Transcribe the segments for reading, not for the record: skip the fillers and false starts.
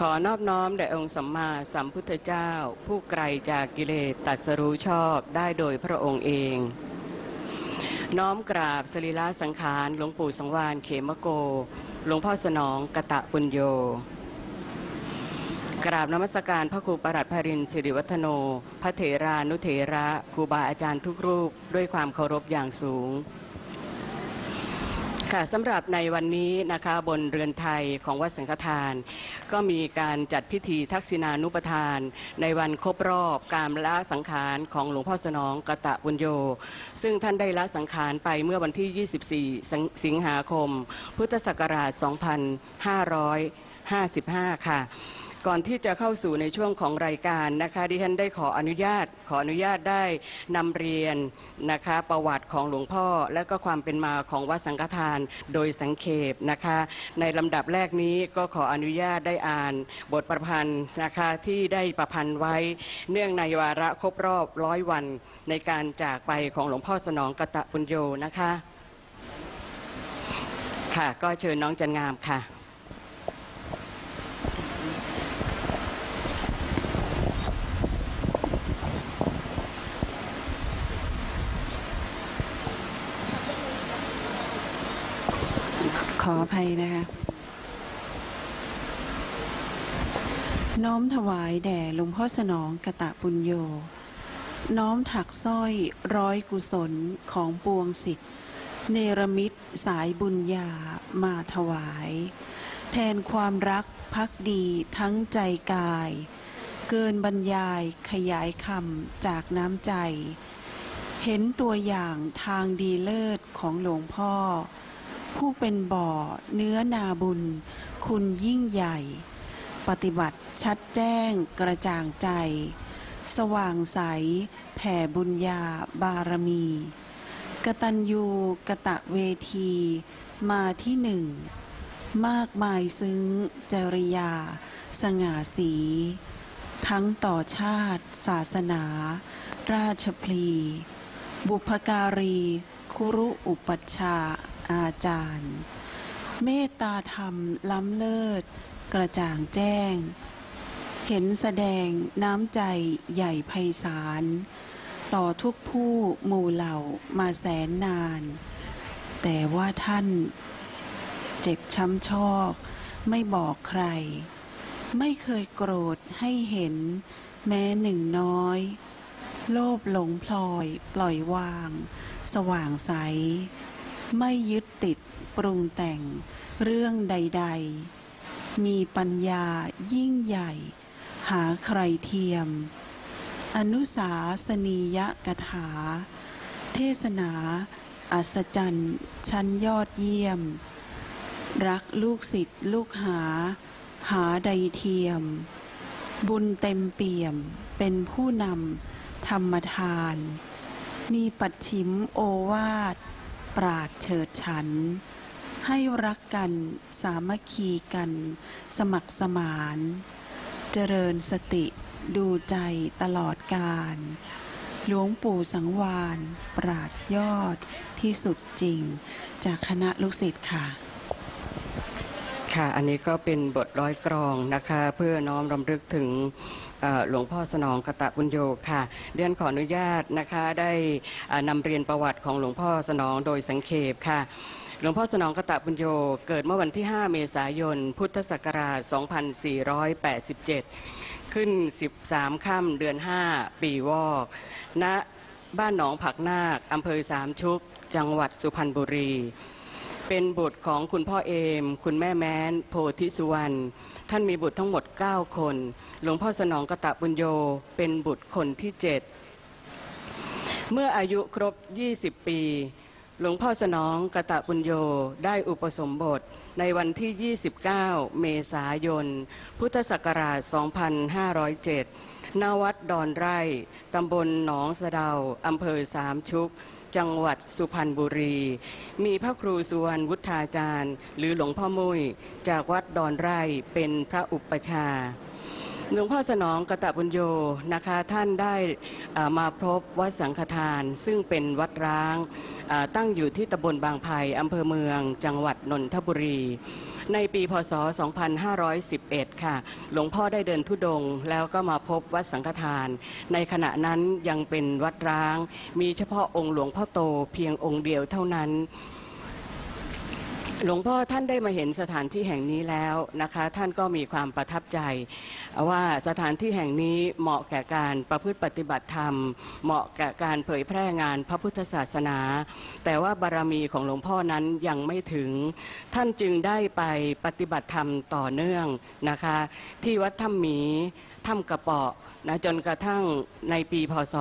อนอบน้อมแด่องค์สัมมาสัมพุทธเจ้าผู้ไกลจากกิเลสตรัสรู้ชอบได้โดยพระองค์เองน้อมกราบสรีระสังขารหลวงปู่สังวาลเขมโกหลวงพ่อสนองกตะปุญโญกราบนมัสการพระครูปรัตภรินทร์สิริวัฒโนพระเถรานุเถระครูบาอาจารย์ทุกรูปด้วยความเคารพอย่างสูงค่ะสำหรับในวันนี้นะคะบนเรือนไทยของวัดสังฆทานก็มีการจัดพิธีทักษิณานุปทานในวันครบรอบการละสังขารของหลวงพ่อสนองกตะปุญโญซึ่งท่านได้ละสังขารไปเมื่อวันที่ 24 สิงหาคมพุทธศักราช 2555 ค่ะก่อนที่จะเข้าสู่ในช่วงของรายการนะคะดิฉันได้ขออนุญาตได้นำเรียนนะคะประวัติของหลวงพ่อและก็ความเป็นมาของวัดสังฆทานโดยสังเขปนะคะในลำดับแรกนี้ก็ขออนุญาตได้อ่านบทประพันธ์นะคะที่ได้ประพันธ์ไว้เนื่องในวาระครบรอบ100 วันในการจากไปของหลวงพ่อสนองกตะปุญโญนะคะค่ะก็เชิญน้องจันงามค่ะขออภัยนะคะน้อมถวายแด่หลวงพ่อสนองกตะปุญโญน้อมถักสร้อยร้อยกุศลของปวงศิษย์เนรมิตสายบุญญามาถวายแทนความรักภักดีทั้งใจกายเกินบรรยายขยายคำจากน้ำใจเห็นตัวอย่างทางดีเลิศของหลวงพ่อผู้เป็นบ่อเนื้อนาบุญคุณยิ่งใหญ่ปฏิบัติชัดแจ้งกระจ่างใจสว่างใสแผ่บุญญาบารมีกตัญญูกตเวทีมาที่หนึ่งมากมายซึ้งจริยาสง่าสีทั้งต่อชาติศาสนาราชพลีบุพการีคุรุอุปัชฌาย์อาจารย์เมตตาธรรมล้ำเลิศกระจ่างแจ้งเห็นแสดงน้ำใจใหญ่ไพศาลต่อทุกผู้หมู่เหล่ามาแสนนานแต่ว่าท่านเจ็บช้ำชอกไม่บอกใครไม่เคยโกรธให้เห็นแม้หนึ่งน้อยโลภหลงพลอยปล่อยวางสว่างใสไม่ยึดติดปรุงแต่งเรื่องใดๆมีปัญญายิ่งใหญ่หาใครเทียมอนุสาสนียกถาเทศนาอัศจรรย์ชั้นยอดเยี่ยมรักลูกศิษย์ลูกหาใดเทียมบุญเต็มเปี่ยมเป็นผู้นำธรรมทานมีปัจฉิมโอวาทปราดเฉิดฉันให้รักกันสามัคคีกันสมัครสมานเจริญสติดูใจตลอดกาลหลวงปู่สังวาลปราดยอดที่สุดจริงจากคณะลูกศิษย์ค่ะค่ะอันนี้ก็เป็นบทร้อยกรองนะคะเพื่อน้อมรำลึกถึงหลวงพ่อสนองกตะปุญโญค่ะเรียนขออนุญาตนะคะได้นำเรียนประวัติของหลวงพ่อสนองโดยสังเขปค่ะหลวงพ่อสนองกตะปุญโญเกิดเมื่อวันที่ 5 เมษายน พุทธศักราช 2487 ขึ้น 13 ค่ำเดือน 5 ปีวอกณบ้านหนองผักนาคอำเภอสามชุกจังหวัดสุพรรณบุรีเป็นบุตรของคุณพ่อเอมคุณแม่แม้นโพธิสุวรรณท่านมีบุตรทั้งหมด9 คนหลวงพ่อสนองกตะปุญโญเป็นบุตรคนที่7เมื่ออายุครบ20 ปีหลวงพ่อสนองกตะปุญโญได้อุปสมบทในวันที่ 29 เมษายน พุทธศักราช 2507 ณ วัดดอนไร่ตำบลหนองสะเดาอำเภอสามชุกจังหวัดสุพรรณบุรีมีพระครูสุวรรณวุฒาจารย์หรือหลวงพ่อมุ้ยจากวัดดอนไร่เป็นพระอุปชาหลวงพ่อสนองกตะปุญโญนะคะท่านได้มาพบวัดสังฆทานซึ่งเป็นวัดร้างตั้งอยู่ที่ตำบลบางไผ่อำเภอเมืองจังหวัดนนทบุรีในปีพศ 2511 ค่ะหลวงพ่อได้เดินธุดงค์แล้วก็มาพบวัดสังฆทานในขณะนั้นยังเป็นวัดร้างมีเฉพาะองค์หลวงพ่อโตเพียงองค์เดียวเท่านั้นหลวงพ่อท่านได้มาเห็นสถานที่แห่งนี้แล้วนะคะท่านก็มีความประทับใจว่าสถานที่แห่งนี้เหมาะแก่การประพฤติปฏิบัติธรรมเหมาะแก่การเผยแพร่งานพระพุทธศาสนาแต่ว่าบารมีของหลวงพ่อนั้นยังไม่ถึงท่านจึงได้ไปปฏิบัติธรรมต่อเนื่องนะคะที่วัดถ้ำหมีถ้ำกระเปาะนะจนกระทั่งในปีพศ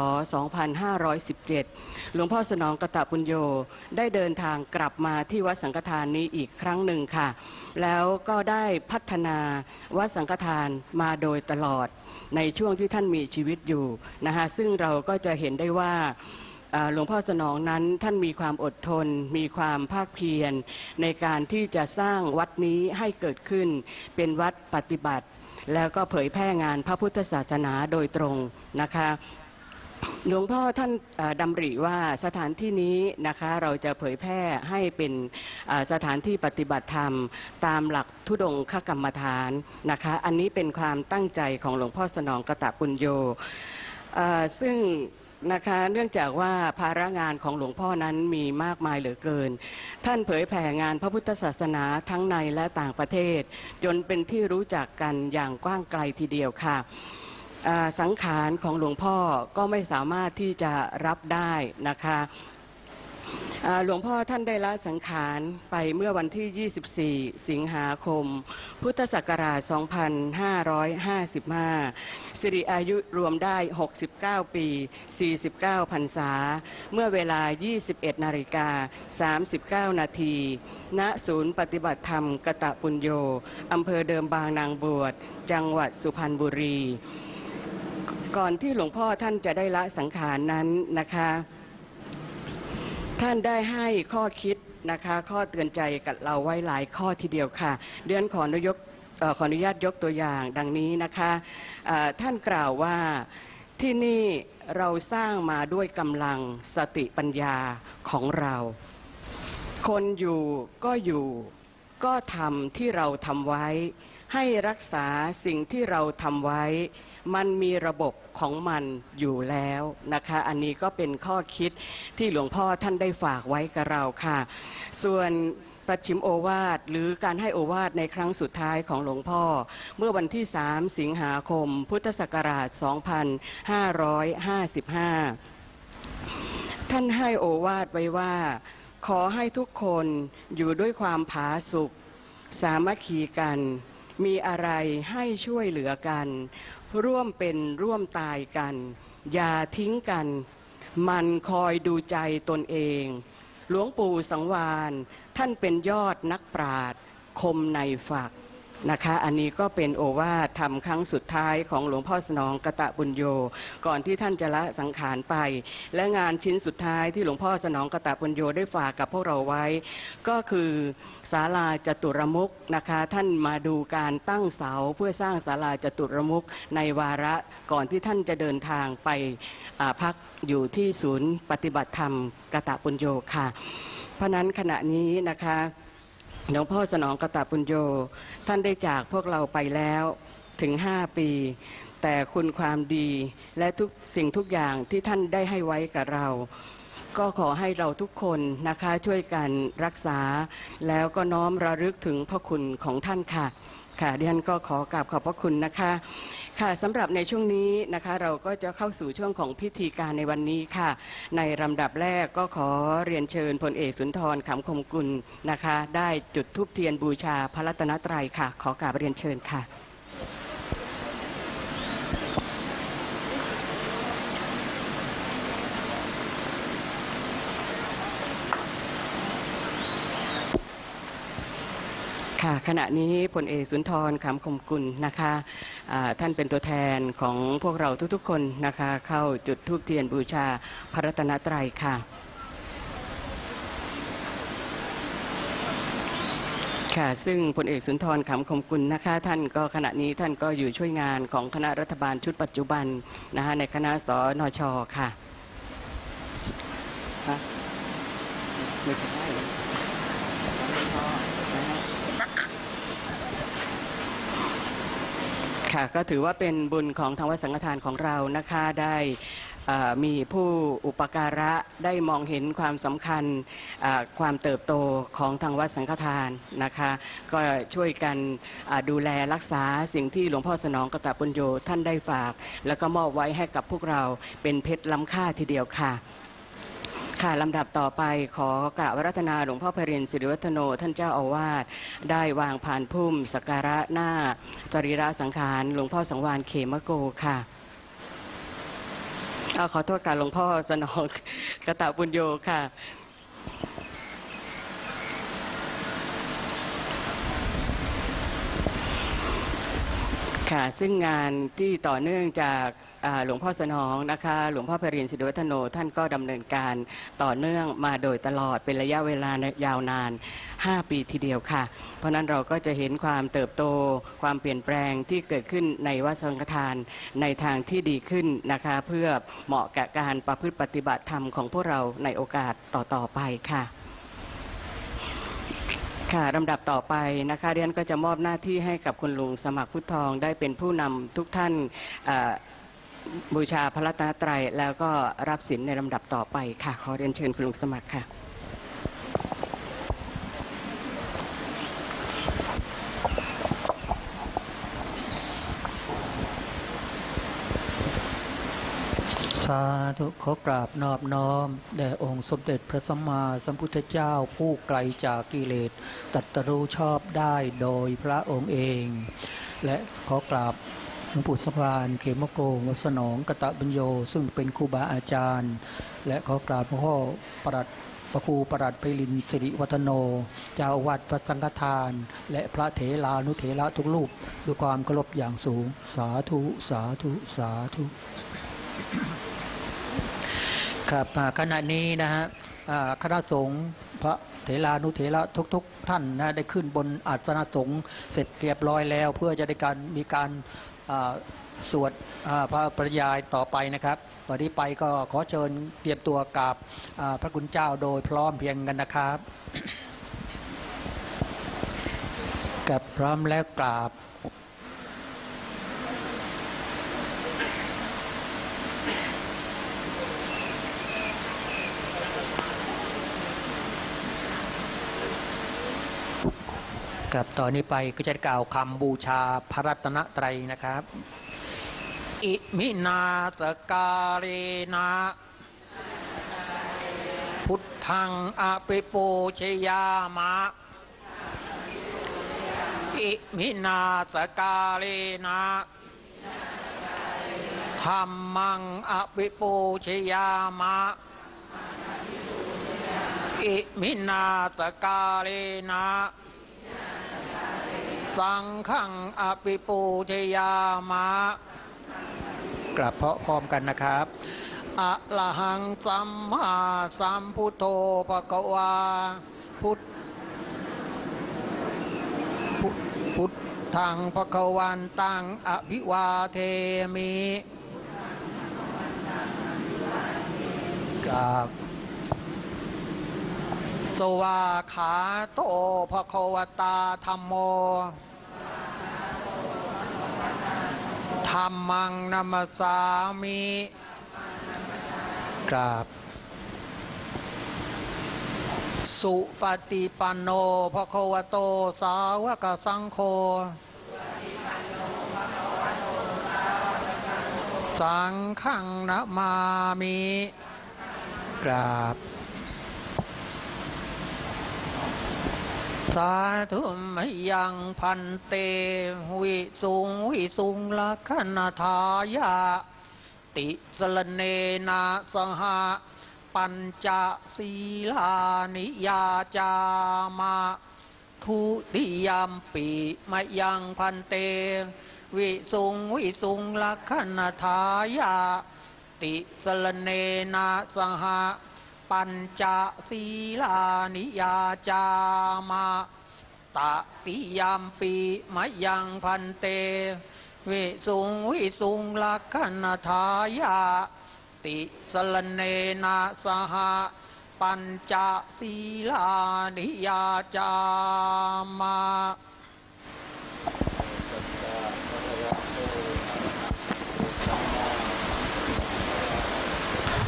2517 หลวงพ่อสนองกตปุญโญได้เดินทางกลับมาที่วัดสังฆทานนี้อีกครั้งหนึ่งค่ะแล้วก็ได้พัฒนาวัดสังฆทานมาโดยตลอดในช่วงที่ท่านมีชีวิตอยู่นะคะซึ่งเราก็จะเห็นได้ว่าหลวงพ่อสนองนั้นท่านมีความอดทนมีความภาคเพียรในการที่จะสร้างวัดนี้ให้เกิดขึ้นเป็นวัดปฏิบัติแล้วก็เผยแพร่งานพระพุทธศาสนาโดยตรงนะคะหลวงพ่อท่านดำริว่าสถานที่นี้นะคะเราจะเผยแพร่ให้เป็นสถานที่ปฏิบัติธรรมตามหลักธุดงคกรรมฐานนะคะอันนี้เป็นความตั้งใจของหลวงพ่อสนองกตปุญโญซึ่งนะคะเนื่องจากว่าภาระงานของหลวงพ่อนั้นมีมากมายเหลือเกินท่านเผยแผ่งานพระพุทธศาสนาทั้งในและต่างประเทศจนเป็นที่รู้จักกันอย่างกว้างไกลทีเดียวค่ะสังขารของหลวงพ่อก็ไม่สามารถที่จะรับได้นะคะหลวงพ่อท่านได้ละสังขารไปเมื่อวันที่ 24 สิงหาคม พุทธศักราช 2555 สิริอายุรวมได้ 69 ปี 49 พรรษา เมื่อเวลา 21:39 นาทีณศูนย์ปฏิบัติธรรมกตปุญโญอำเภอเดิมบางนางบวชจังหวัดสุพรรณบุรีก่อนที่หลวงพ่อท่านจะได้ละสังขารนั้นนะคะท่านได้ให้ข้อคิดนะคะข้อเตือนใจกับเราไว้หลายข้อทีเดียวค่ะเดือนขออนุญาตยกตัวอย่างดังนี้นะคะท่านกล่าวว่าที่นี่เราสร้างมาด้วยกำลังสติปัญญาของเราคนอยู่ก็อยู่ก็ทำที่เราทำไว้ให้รักษาสิ่งที่เราทำไว้มันมีระบบของมันอยู่แล้วนะคะอันนี้ก็เป็นข้อคิดที่หลวงพ่อท่านได้ฝากไว้กับเราค่ะส่วนปัจฉิมโอวาทหรือการให้โอวาทในครั้งสุดท้ายของหลวงพ่อเมื่อวันที่ 3 สิงหาคมพุทธศักราช 2555 ท่านให้โอวาทไว้ว่าขอให้ทุกคนอยู่ด้วยความผาสุกสามัคคีกันมีอะไรให้ช่วยเหลือกันร่วมเป็นร่วมตายกันอย่าทิ้งกันมันคอยดูใจตนเองหลวงปู่สังวาลท่านเป็นยอดนักปราชญ์คมในฝักนะคะอันนี้ก็เป็นโอวาทธรรมครั้งสุดท้ายของหลวงพ่อสนองกตปุญโญก่อนที่ท่านจะละสังขารไปและงานชิ้นสุดท้ายที่หลวงพ่อสนองกตปุญโญได้ฝากกับพวกเราไว้ก็คือศาลาจตุรมุขนะคะท่านมาดูการตั้งเสาเพื่อสร้างศาลาจตุรมุขในวาระก่อนที่ท่านจะเดินทางไปพักอยู่ที่ศูนย์ปฏิบัติธรรมกตปุญโญค่ะเพราะนั้นขณะนี้นะคะหลวงพ่อสนองกตปุญโญท่านได้จากพวกเราไปแล้วถึง5 ปีแต่คุณความดีและทุกสิ่งทุกอย่างที่ท่านได้ให้ไว้กับเราก็ขอให้เราทุกคนนะคะช่วยกันรักษาแล้วก็น้อมระลึกถึงพระคุณของท่านค่ะค่ะดิฉันก็ขอกราบขอบพระคุณนะคะค่ะสำหรับในช่วงนี้นะคะเราก็จะเข้าสู่ช่วงของพิธีการในวันนี้ค่ะในลำดับแรกก็ขอเรียนเชิญพลเอกสุนทรขำคมกุลนะคะได้จุดธูปเทียนบูชาพระรัตนตรัยค่ะขอกราบเรียนเชิญค่ะขณะนี้พลเอกสุนทรขำคมกุลนะคะท่านเป็นตัวแทนของพวกเราทุกๆคนนะคะเข้าจุดธูปเทียนบูชาพระรัตนตรัยค่ะค่ะซึ่งพลเอกสุนทรขำคมกุลนะคะท่านก็ขณะนี้ท่านก็อยู่ช่วยงานของคณะรัฐบาลชุดปัจจุบันนะคะในคณะสนช.ค่ะไม่ใช่ค่ะก็ถือว่าเป็นบุญของทางวัดสังฆทานของเรานะคะได้มีผู้อุปการะได้มองเห็นความสำคัญความเติบโตของทางวัดสังฆทานนะคะก็ช่วยกันดูแลรักษาสิ่งที่หลวงพ่อสนองกตปุญโญท่านได้ฝากแล้วก็มอบไว้ให้กับพวกเราเป็นเพชรล้ำค่าทีเดียวค่ะค่ะลำดับต่อไปขอกราบอาราธนาหลวงพ่อไพรินทร์สิริวัฒโนท่านเจ้าอาวาสได้วางพานพุ่มสักการะหน้าสรีระสังขารหลวงพ่อสังวาลเขมโกค่ะขอโทษค่ะหลวงพ่อสนองกตปุญโญค่ะค่ะซึ่งงานที่ต่อเนื่องจากหลวงพ่อสนองนะคะหลวงพ่อไพรินทร์สิริวัฒโนท่านก็ดำเนินการต่อเนื่องมาโดยตลอดเป็นระยะเวลายาวนาน5 ปีทีเดียวค่ะเพราะนั้นเราก็จะเห็นความเติบโตความเปลี่ยนแปลงที่เกิดขึ้นในวัดสังฆทานในทางที่ดีขึ้นนะคะเพื่อเหมาะกับการประพฤติปฏิบัติธรรมของพวกเราในโอกาสต่อไปค่ะค่ะลำดับต่อไปนะคะดิฉันก็จะมอบหน้าที่ให้กับคุณลุงสมัครพุทธทองได้เป็นผู้นำทุกท่านบูชาพระรัตนตรัยแล้วก็รับศีลในลำดับต่อไปค่ะขอเรียนเชิญคุณลุงสมัครค่ะสาธุขอกราบนอบน้อมแด่องค์สมเด็จพระสัมมาสัมพุทธเจ้าผู้ไกลจากกิเลสตรัสรู้ชอบได้โดยพระองค์เองและขอกราบหลวงปู่สมภารเขมโกวัดสนองกตปุญโญซึ่งเป็นครูบาอาจารย์และขอกราบหลวงพ่อพระครูประหลัดไพรินทร์สิริวัฒโนเจ้าอาวาสวัดสังฆทานและพระเถรานุเถระทุกรูปด้วยความเคารพอย่างสูงสาธุสาธุสาธุครับขณะนี้นะฮะคณะสงฆ์พระเถรานุเถระทุกท่านนะได้ขึ้นบนอาสนะสงฆ์เสร็จเรียบร้อยแล้วเพื่อจะได้มีการสวดพระปริยายต่อไปนะครับตอนนี้ไปก็ขอเชิญเตรียมตัวกับพระคุณเจ้าโดยพร้อมเพียงกันนะครับกับพร้อมแล้วกราบกับต่อนนี้ไปก็จะกล่าวคำบูชาพระรัตนตรัยนะครับอิมินาสการเรนะพุทธังอภิปูชยามะอิมินาสการเรนะธัมมังอภิปูชยามะอิมินาสการเรนะสังฆังอภิปูชยามะกราบพร้อมกันนะครับอะระหังสัมมาสัมพุทโธภควาพุทธังภควันตังอภิวาเทมิกราบสวาขาโตภควตาธัมโมธัมมังนัมสสามิกราบสุปฏิปันโนภควโตสาวกสังโฆสังฆังนะมามิกราบสาธุมยังพันเตวิสุงลักขณทายาติสลเนนะสหปัญจศีลานิยาจามะทุติยมปิมยังพันเตวิสุงลักขณทายาติสลเนนะสหปัญจศีลานิยาจามะตติยมปิมยังพันเตวิสุงลักขณทายาติสลเนนะสหปัญจศีลานิยาจามะ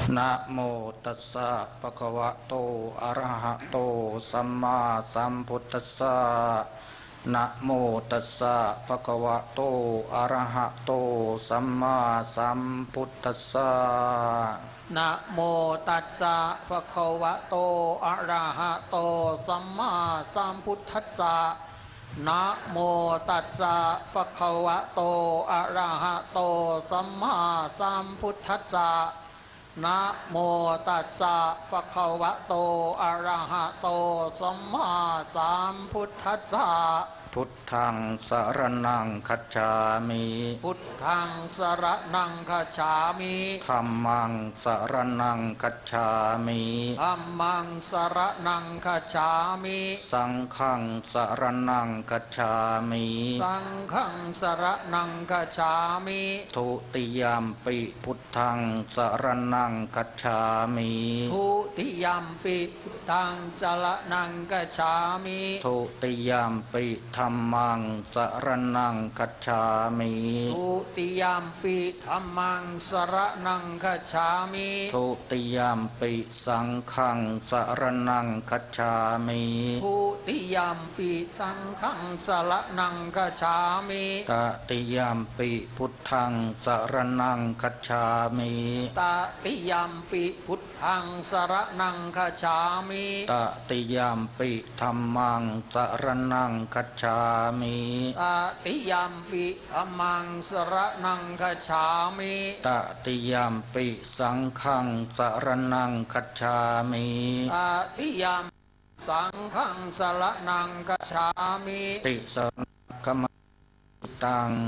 นะโมตัสสะภะคะวะโตอะระหะโตสัมมาสัมพุทธัสสะนะโมตัสสะภะคะวะโตอะระหะโตสัมมาสัมพุทธัสสะนะโมตัสสะภะคะวะโตอะระหะโตสัมมาสัมพุทธัสสะนะโมตัสสะภะคะวะโตอะระหะโตสัมมาสัมพุทธัสสะนะโมตัสสะภะคะวะโตอะระหะโตสัมมาสัมพุทธัสสะพุทธังสรณังคัจฉามิพุทธังสรณังคัจฉามิธัมมังสรณังคัจฉามิธัมมังสรณังคัจฉามิสังฆังสรณังคัจฉามิสังฆังสรณังคัจฉามิทุติยมปิพุทธังสรณังคัจฉามิทุติยมปิพุทธังสรณังคัจฉามิทุติยมปิธัมมังสรณังคัจฉามิทุติยมปิธัมมังสรณังคัจฉามิทุติยมปิสังฆังสรณังคัจฉามิทุติยมปิสังฆังสรณังคัจฉามิตติยมปิพุทธังสรณังคัจฉามิตติยมปิพุทธังสรณังคัจฉามิตติยมปิธัมมังสรณังคัจฉามิตติยมปิธัมมังสรณังคัจฉามิตติยมปิสังฆังสรณังคัจฉามิตติยมสังฆังสรณังคัจฉามิติสรณกมตัง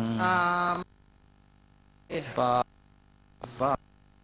ปะปะ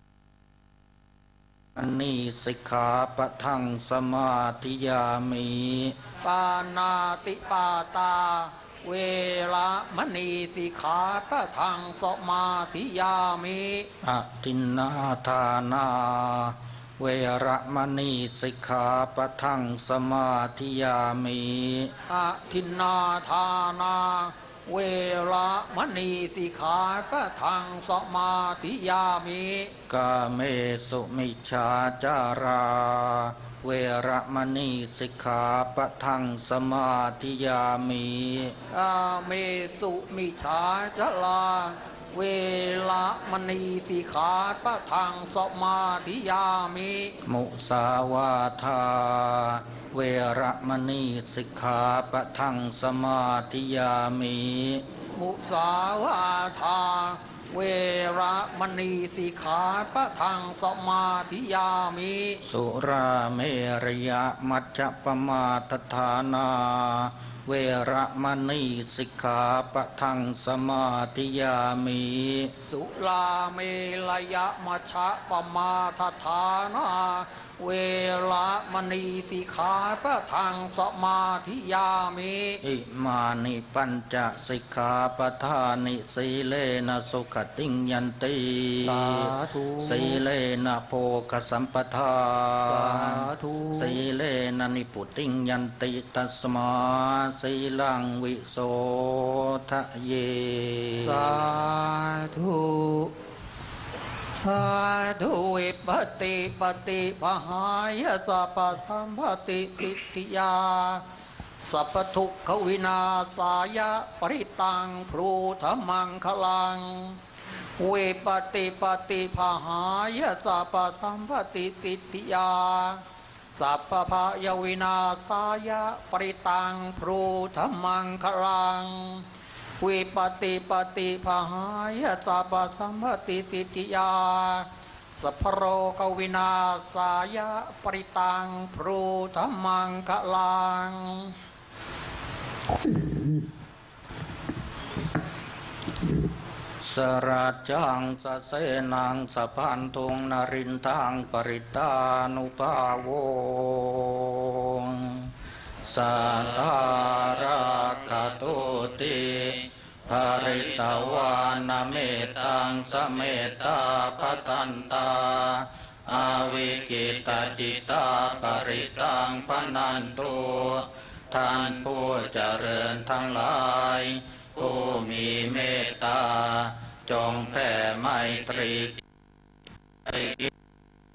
อันนี้สิกขาปะทังสมาธิยามิปานาติปาตาเวลามณีสิกขาปะทังสมาธิยามิอะทินนาทานาเวระมณีสิกขาปะทังสมาธิยามิอะทินนาทานาเวระมณีสิกขาปะทังสมาธิยามิกาเมสุมิจฉาจาราเวระมณีสิกขาปะทังสมาธิยามิกาเมสุมิจฉาจาราเวระมณีสิกขาปะทังสมาธิยามิมุสาวาทาเวระมณีสิกขาปะทังสมาธิยามิมุสาวาทาเวระมณีสิกขาปะทังสมาธิยามิสุราเมรยะมัจจปมาทฐานาเวระมณีสิกขาปะทังสมาธิยามิสุราเมรยะมัจจปมาทฐานาเวระมณีสิกขาปะทังสมาธิยามิอิมานิปัญจสิกขาปทานิสีเลนะสุขติงยันติสีเลนะโภคสัมปทาสีเลนะนิพุติงยันติตัสมาสีลังวิโสทะเยสาธุสาธุวิปติปฏิปหายสัพพสัมภติติติยาสัพพทุกขวินาศายะปริตังพรูธมังคลังวิปติปฏิปหายสัพพสัมภติติติยาสัพพพยวินาศายะปริตังพรูธมังคลังวิปติปฏิภหายสัพพสัมภติติติยาสัพพโรกวินาศายะปริตังพรูธมังคลังสราจังสเสนังสพันธุงนรินทังปริตานุภาโวสัทธาราคตุติภริตวานเมตังสเมตาปตันตาอาวิกิตาจิตาปริตังปนันตุท่านผู้เจริญทั้งหลายผู้มีเมตตาจงแผ่ไมตรี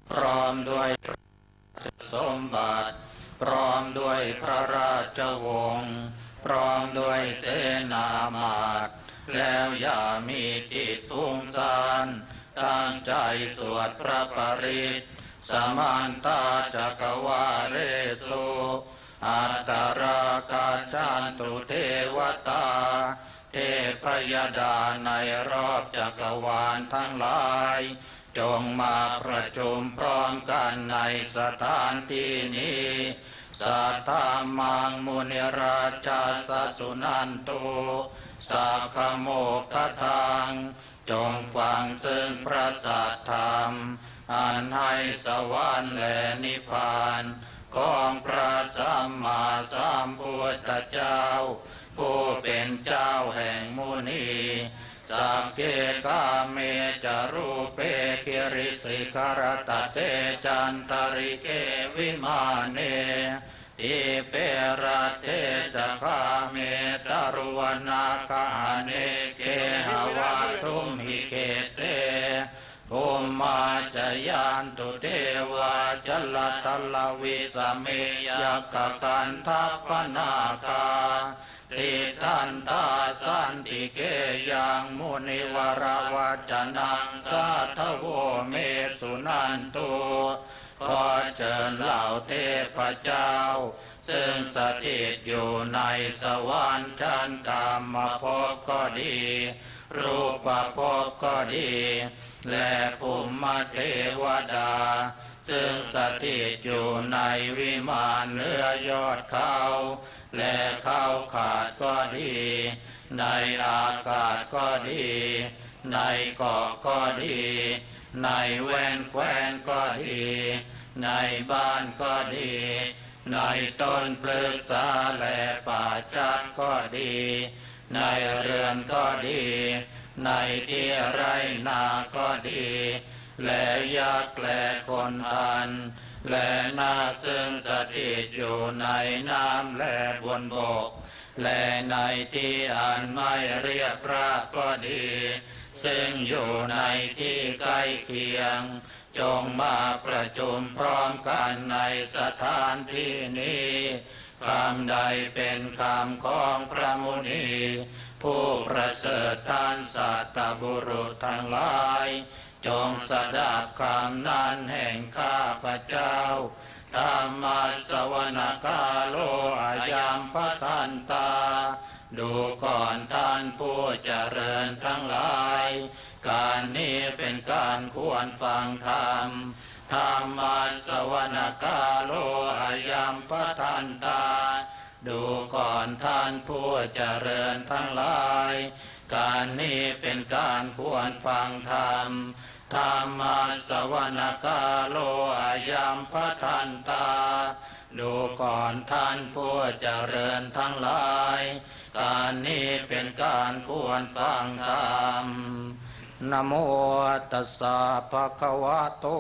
พร้อมด้วยสมบัติพร้อมด้วยพระราชวงศ์พร้อมด้วยเสนามาตย์แล้วอย่ามีจิตฟุ้งซ่านตั้งใจสวดพระปริตรสมานตาจักวาเรสุอัตตรากาจันตุเทวตาเทพยดาในรอบจักรวาลทั้งหลายจงมาประชุมพร้อมกันในสถานที่นี้สัทธามังมุนิราชาสสุนันตุสัพพโมกขทังจงฟังซึ่งพระสัทธรรมอันให้สวรรค์และนิพพานของพระสัมมาสัมพุทธเจ้าผู้เป็นเจ้าแห่งมุนีสัพเพกาเมจารูเปกิริสิกรตเตจันตริเกวิมาเนอิเประเทจะคาเมตารุวนาคาเนเกหวะทุมหิเกเตภูมิมาจยานตุเทวาจลตัลลวิสเมยกกันทัพพนาคาติสันตาสันติเกยังมุนิวรวัจนังสัทธโวเมสุนันตุขอเชิญเหล่าเทพเจ้าซึ่งสถิตอยู่ในสวรรค์ชั้นกามภพก็ดีรูปภพก็ดีและภูมิเทวดาซึ่งสถิตอยู่ในวิมานเหนือยอดเขาและเขาขาดก็ดีในอากาศก็ดีในเกาะก็ดีในแว่นแคว้นก็ดีในบ้านก็ดีในต้นพฤกษาและป่าจักก็ดีในเรือนก็ดีในที่ไรนาก็ดีและยักษ์และคนทันและนาคซึ่งสถิตอยู่ในน้ำและบนบกและในที่อันไม่เรียบราบก็ดีซึ่งอยู่ในที่ใกล้เคียงจงมาประชุมพร้อมกันในสถานที่นี้คำใดเป็นคำของพระมุนีผู้ประเสริฐท่านสัตบุรุษทั้งหลายจงสดับคำนั้นแห่งข้าพเจ้าธรรมสวนาคาโลอายัมปทันตาดูก่อนท่านผู้เจริญทั้งหลายการนี้เป็นการควรฟังธรรมธรรมสวนาคาโลอายัมปทันตาดูก่อนท่านผู้เจริญทั้งหลายการนี้เป็นการควรฟังธรรมธรรมสวนาคาโลอายัมปทันตาดูก่อนท่านผู้เจริญทั้งหลายการนี้เป็นการควรฟังธรรมนะโมตัสสะภะคะวะโต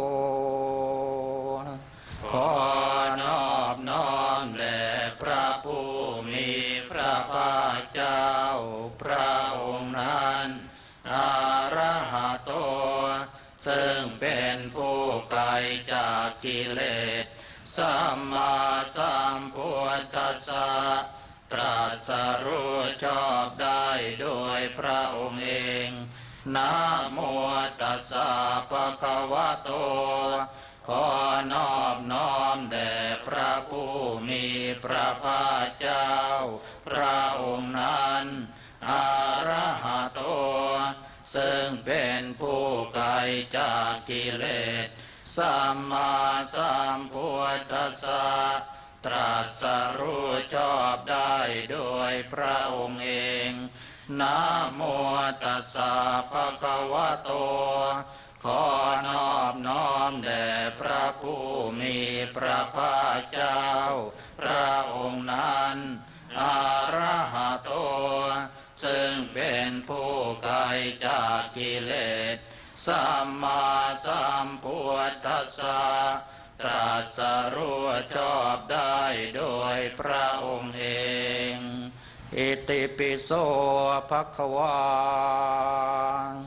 ขอนอบน้อมแด่พระผู้มีพระภาคเจ้าพระองค์นั้นอะระหะโตซึ่งเป็นผู้ไกลจากกิเลสสัมมาสัมพุทธัสสะตรัสรู้ชอบได้โดยพระองค์เองนะโมตัสสะภะคะวะโตขอนอบน้อมแด่พระผู้มีพระภาคเจ้าพระองค์นั้นอะระหะโตซึ่งเป็นผู้ไกลจากกิเลสสัมมาสัมพุทธัสสะตรัสรู้ชอบได้โดยพระองค์เองนะโมตัสสะภะคะวะโตขอนอบน้อมแด่พระผู้มีพระภาคเจ้าพระองค์นั้นอะระหะโตซึ่งเป็นผู้ไกลจากกิเลสสัมมาสัมพุทธัสสะตรัสรู้ชอบได้โดยพระองค์เองอิติปิโสภะคะวา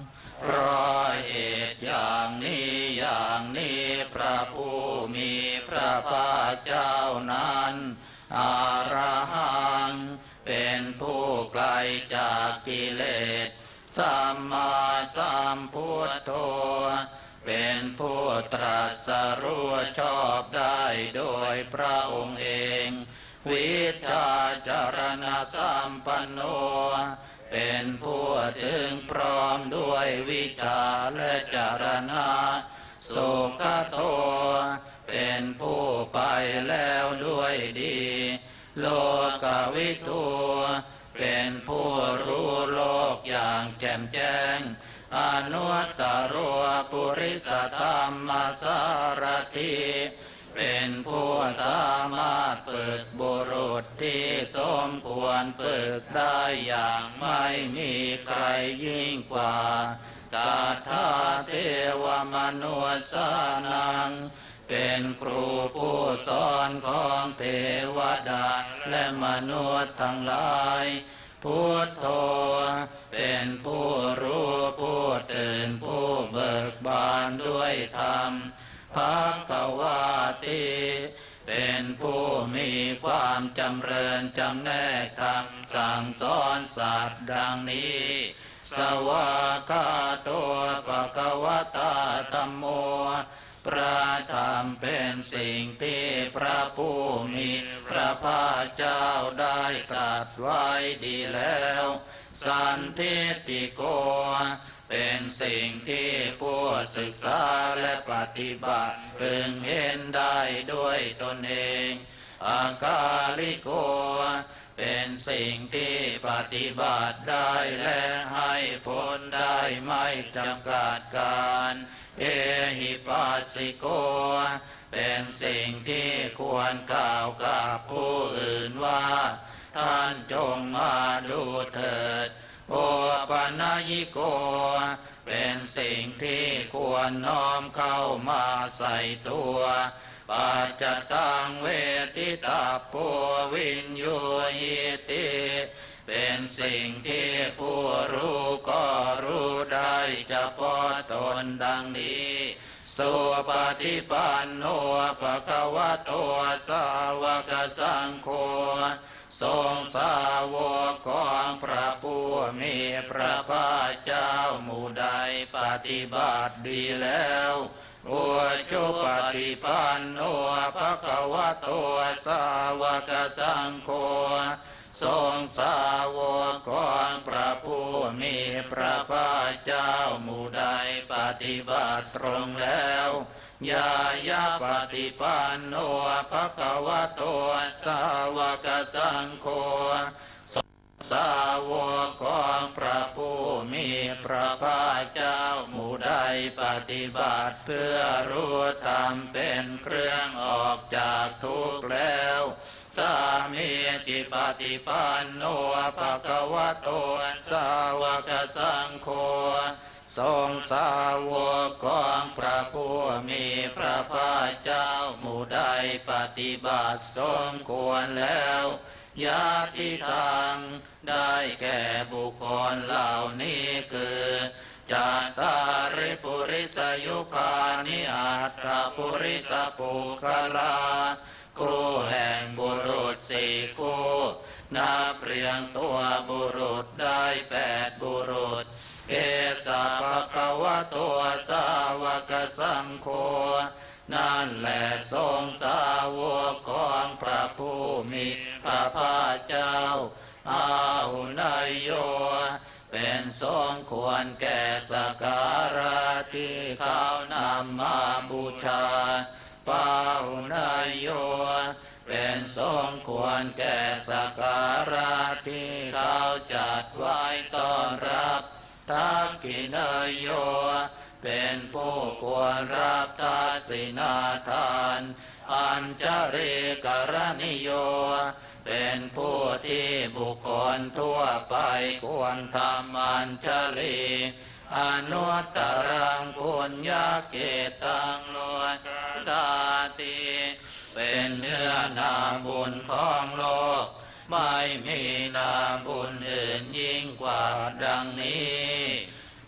เพราะเหตุอย่างนี้พระผู้มีพระภาคเจ้านั้นอรหังเป็นผู้ไกลจากกิเลสสัมมาสัมพุทโธเป็นผู้ตรัสรู้ชอบได้โดยพระองค์เองวิชาจารณสัมปันโนเป็นผู้ถึงพร้อมด้วยวิชาและจารณะสุขโตเป็นผู้ไปแล้วด้วยดีโลกวิทูเป็นผู้รู้โลกอย่างแจ่มแจ้งอนุตตรปุริสธรรมสารถิเป็นผู้สามารถฝึกบุรุษที่สมควรฝึกได้อย่างไม่มีใครยิ่งกว่าสัทธาเทวมนุษย์สานังเป็นครูผู้สอนของเทวดาและมนุษย์ทั้งหลายพุทโธเป็นผู้รู้ผู้ตื่นผู้เบิกบานด้วยธรรมภควาติเป็นผู้มีความจำเริญจำแนกธรรมสั่งสอนสัตว์ดังนี้สวากาโตภควตาธัมโมพระธรรมเป็นสิ่งที่พระผู้มีพระภาคเจ้าได้ตรัสไว้ดีแล้วสันทิฏฐิโกเป็นสิ่งที่ผู้ศึกษาและปฏิบัติพึงเห็นได้ด้วยตนเองอากาลิโกเป็นสิ่งที่ปฏิบัติได้และให้ผลได้ไม่จำกัดการเอหิปัสสิโกเป็นสิ่งที่ควรกล่าวกับผู้อื่นว่าท่านจงมาดูเถิดโอปนัญิโกเป็นสิ่งที่ควรน้อมเข้ามาใส่ตัวปัจจตังเวทิตาโพวินโยหิติเป็นสิ่งที่ผู้รู้ก็รู้ได้เฉพาะตนดังนี้สุปฏิปันโนภควโตสาวกสังโฆทรงสาวกของพระผู้มีพระภาคเจ้าหมู่ใดปฏิบัติดีแล้วอุจุปฏิปันโนภควโตสาวกสังโฆทรงสาวกของพระผู้มีพระภาคเจ้าหมู่ใดปฏิบัติตรงแล้วญายาปฏิปันโนภควโตสาวกสังโฆสาวกของพระผู้มีพระภาคเจ้าหมู่ใดปฏิบัติเพื่อรู้ธรรมเป็นเครื่องออกจากทุกข์แล้วสามีจิปฏิปันโนภควโตสาวกสังโฆทรงสาวกของพระผู้มีพระภาคเจ้าหมู่ใดปฏิบัติสมควรแล้วญาติทังได้แก่บุคคลเหล่านี้คือจาตาริปุริสยุคานิอัตตปุริสปุคลาคู่แห่งบุรุษสี่คู่นับเรียงตัวบุรุษได้8บุรุษเอสะภะคะวะโตสาวกสังโฆนั่นแหละทรงสาวกของพระผู้มีพระภาคเจ้าอาหุนายโยเป็นสมควรแก่สักการะที่เขานำมาบูชาปาหุนายโยเป็นสมควรแก่สักการะที่เขาจัดไว้ต้อนรับทักขินายโยเป็นผู้ควรรับทักษิณาทานอัญชริกรณิโยเป็นผู้ที่บุคคลทั่วไปควรทำอัญชลีอนุตตรังปุญญาเกตังโลกาติเป็นเนื้อนาบุญของโลกไม่มีนาบุญอื่นยิ่งกว่าดังนี้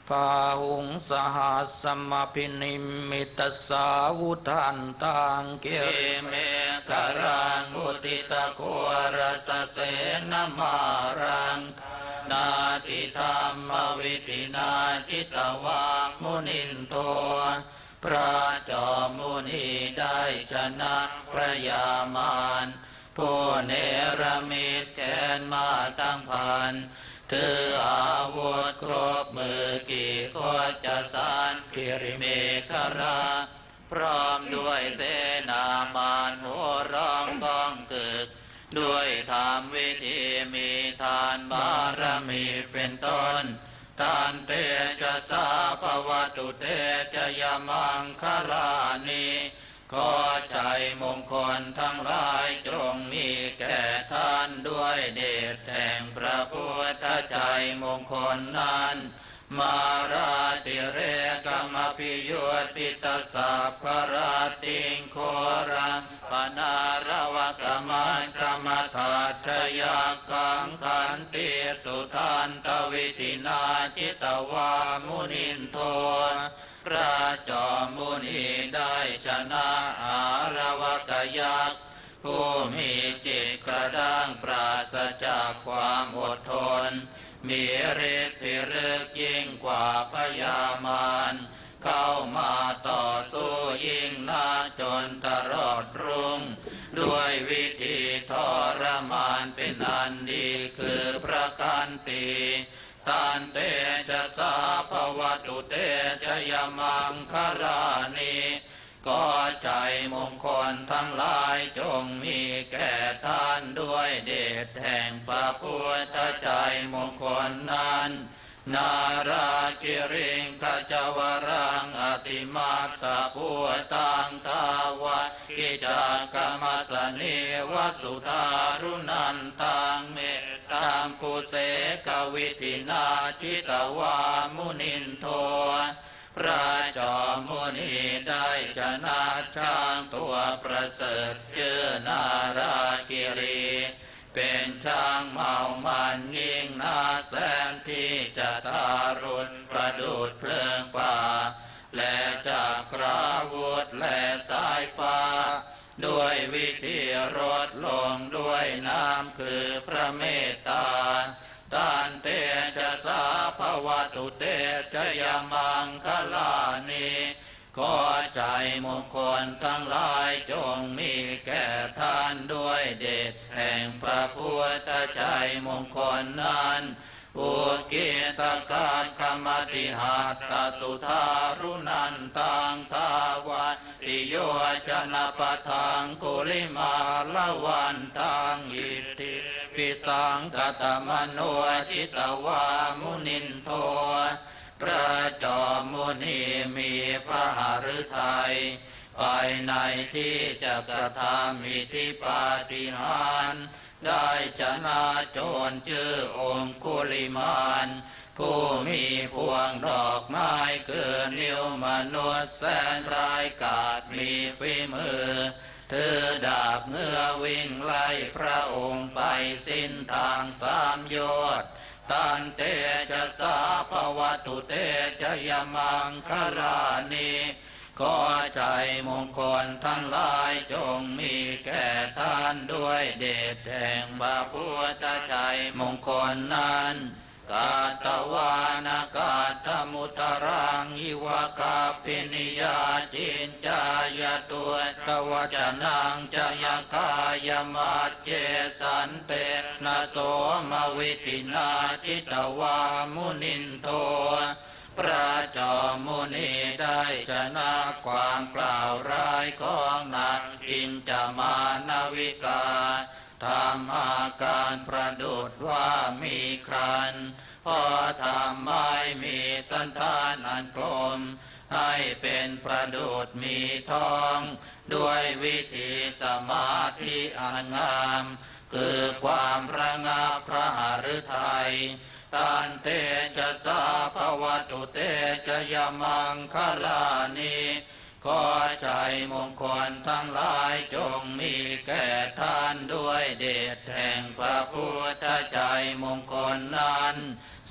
พาหุงสหัสสมพินิมมิตสาวุทันตังเกเมกรังอุติตะโกรสเสนมารังนาติธรรมวิตินาจิตวามุนินโทพระจอมมุนีได้ชนะพระยามารผู้เนรมิตแกนมาตั้งพันถืออาวุธครบมือกี่โคจสานกิริเมฆราพร้อมด้วยเสนามารหัวร้องก้องกึกด้วยธรรมวิธีมีทานบารมีเป็นต้นทานเตจะสาภวตุเตจะยมังคลานิขอใจมงคลทั้งหลายจงมีแก่ท่านด้วยเดชแห่งพระพุทธใจมงคลนั้นมาราติเรกมพิยุตปิตสัพพราติงโครังปนารวกมังกมทัตชยกังขันติสุทันตวิตินาจิตวามุนินโทพระจอมมุนีได้ชนะอารวกยักษ์ผู้มีจิตกระด้างปราศจากความอดทนมีฤทธิ์พิรึกยิ่งกว่าพยามารเข้ามาต่อสู้ยิ่งนาจนตลอดรุ่งด้วยวิธีทรมานเป็นอันดีคือพระกันติตานเตจะสาภวตุเตจะยมังคลานิก็ใจมงคลทั้งหลายจงมีแก่ท่านด้วยเดชแห่งพระพุทธใจมงคลนั้นนาราคิริงขจวรังอติมาตาพุตังทาวะกิจากรรมสนิวสุธารุนันตังเมตังกุเสกวิตินาจิตวามุนินโทพระจอมมุนีได้ชนะช้างตัวประเสริฐชื่อนาราคิรีเป็นช้างเมามันยิ่งน่าแสนที่จะทารุณประดุจเพลิงป่าและจากกราวุธและสายฟ้าด้วยวิธีรดลงด้วยน้ำคือพระเมตตาตานเตจะสาภวตุเตจะยมังคลานิขอใจมงคลทั้งหลายจงมีแก่ท่านด้วยเดชแห่งพระพุทธใจมงคลนั้นอุกิตกาคมติหัตตสุธารุนันตังทาวะติโยจนะปะทังกุลิมาละวันตังอิติปิสังกตมโนจิตวามุนินโทพระจอมมุนีมีพระหฤทัยภายในที่จะกระทำอิทธิปาฏิหาริย์ได้ชนะโจรชื่อองคุลิมานผู้มีพวงดอกไม้เกินนิ้วมนุษย์แสนร้ายกาจมีฝีมือถือดาบเงื้อวิ่งไล่พระองค์ไปสิ้นทาง3 โยชน์ตันเตจะสาภวตุเตจะยมังคลานิขอใจมงคลทั้งหลายจงมีแก่ท่านด้วยเดชแห่งพระพุทธใจมงคลนั้นกาตวานากาตมุตรังอิวกาปินิยาจินจายตัวตวจนังจยกายมัจเจสันเตนะโสมวิตินาจิตวามุนินโทพระจอมมุนีได้ชนะความกล่าวร้ายของนักอินจามานวิกาทำอาการประดุจว่ามีครันพอทำไม่มีสันธานอันกลมให้เป็นประดุจมีทองด้วยวิธีสมาธิอันงามคือความระงับพระหฤทัยตันเตจะสาภวตุเตจะยมังคลานิขอใจมงคลทั้งหลายจงมีแก่ท่านด้วยเดชแห่งพระพุทธใจมงคลนั้นส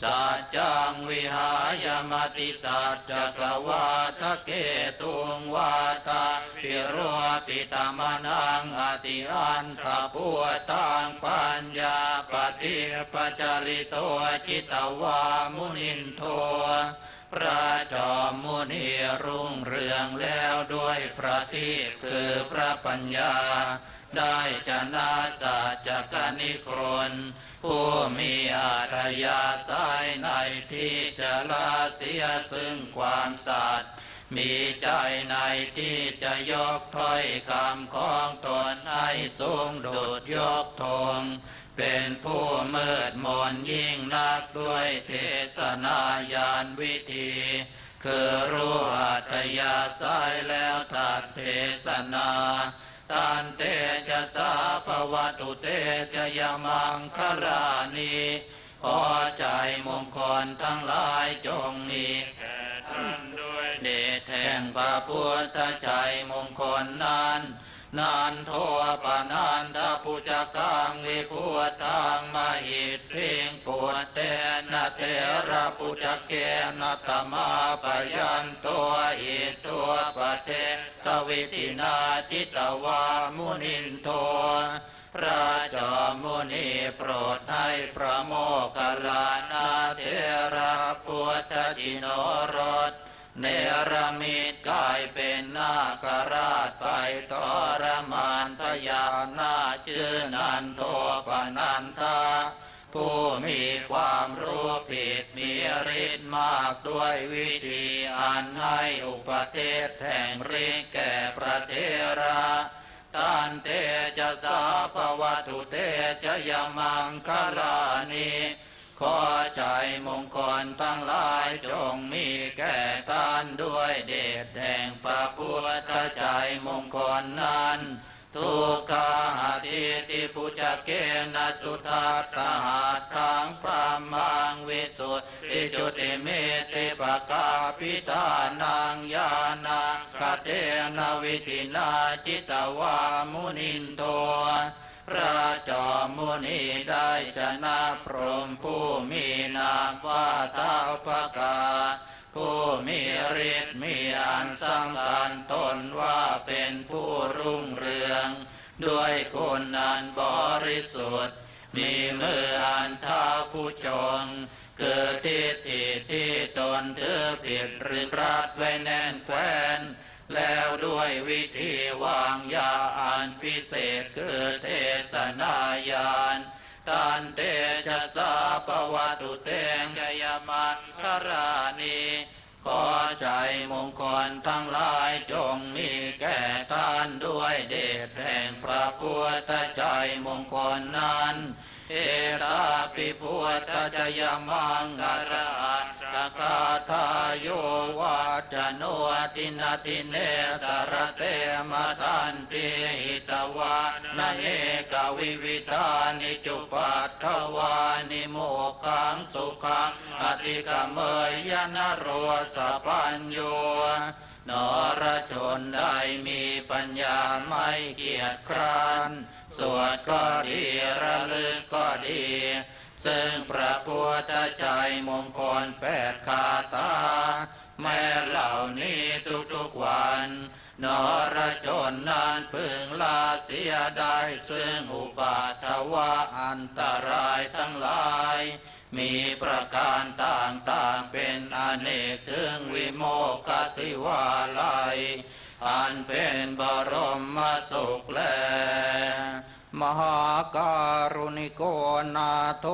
สัจจังวิหายมติสัจจกวาทะเกตุงวาตาปิโรปิตามนังอติอันตะปัวตังปัญญาปฏิปัจจลิโตจิตวามุนินโทพระจอมมุนีรุ่งเรืองแล้วด้วยประทีปคือพระปัญญาได้ชนะสัจจกนิครนผู้มีอัธยาศัยในที่จะละเสียซึ่งความสัตย์มีใจในที่จะยกถ้อยคำของตนให้สูงโดดยกธงเป็นผู้มืดมนยิ่งนักด้วยเทศนายานวิธีคือรู้อัตยาศัยแล้วตัดเทศนาตันเตจะสาภวตุเตจะยมังครานีขอใจมงคลทั้งหลายจงมีแก่ท่านด้วยเดชแห่งพระพุทธใจมงคลนั้นนันโทปนันทปุจกังวิพุตังมหิตเริงปุตเตนะเตระปุจเกนะตมาปยันตัวอิตัวปเทสวิตินาจิตวามุนินโทพระจอมมุนีโปรดให้พระโมคคัลลานะเถระพุทธจิโนรสเนรมิตกายเป็นนาคราชไปทรมานพญานาคชื่อนันโทปนันทาผู้มีความรู้ผิดมีฤทธิ์มากด้วยวิธีอันให้อุปเทศแห่งฤทธิ์แก่พระเถระตันเตจะสาภวตุเตจะยมังคลานีขอใจมงคลทั้งหลายจงมีแก่ท่านด้วยเดชแห่งพระพุทธใจมงคลนั้นทุกขาทิติปุจเกนะสุทัตตหาทังพระมังวิสุทธิจุติเมติปกาปิตานังญาณกเตนะวิตินาจิตวามุนินโทพระจอมมุนีได้ชนะพรหมผู้มีนามว่าท้าวภกาผู้มีฤทธิ์มีอันสำคัญตนว่าเป็นผู้รุ่งเรืองด้วยคุณอันบริสุทธิ์มีมืออันเท้าผู้ชงคือทิฏฐิที่ตนถือผิดหรือรัดไว้แน่นแคว้นแล้วด้วยวิธีวางยาอันพิเศษคือเทศนายานตันเตจะสาภวตุเตจะยมังครานีขอใจมงคลทั้งหลายจงมีแก่ท่านด้วยเดชแห่งพระพุทธใจมงคลนั้นเอตาปิพุทธจยมังกราตกาทาโยวาจโนตินาติเนสรเตมตันติหิตวานเอกวิวิธานิจุปัฏฐวานิโมขังสุขังอธิกเมยยนโรสปัญโยนรชนได้มีปัญญาไม่เกียจคร้านสวดก็ดีระลึกก็ดีซึ่งพระพุทธใจมงคล8คาถาแม้เหล่านี้ทุกๆวันนรชนนั้นพึงลาเสียได้ซึ่งอุปาทวะอันตรายทั้งหลายมีประการต่างๆเป็นอเนกถึงวิโมกขสิวาลัยอันเป็นบรมสุขแลมหาการุณิโกนาโถ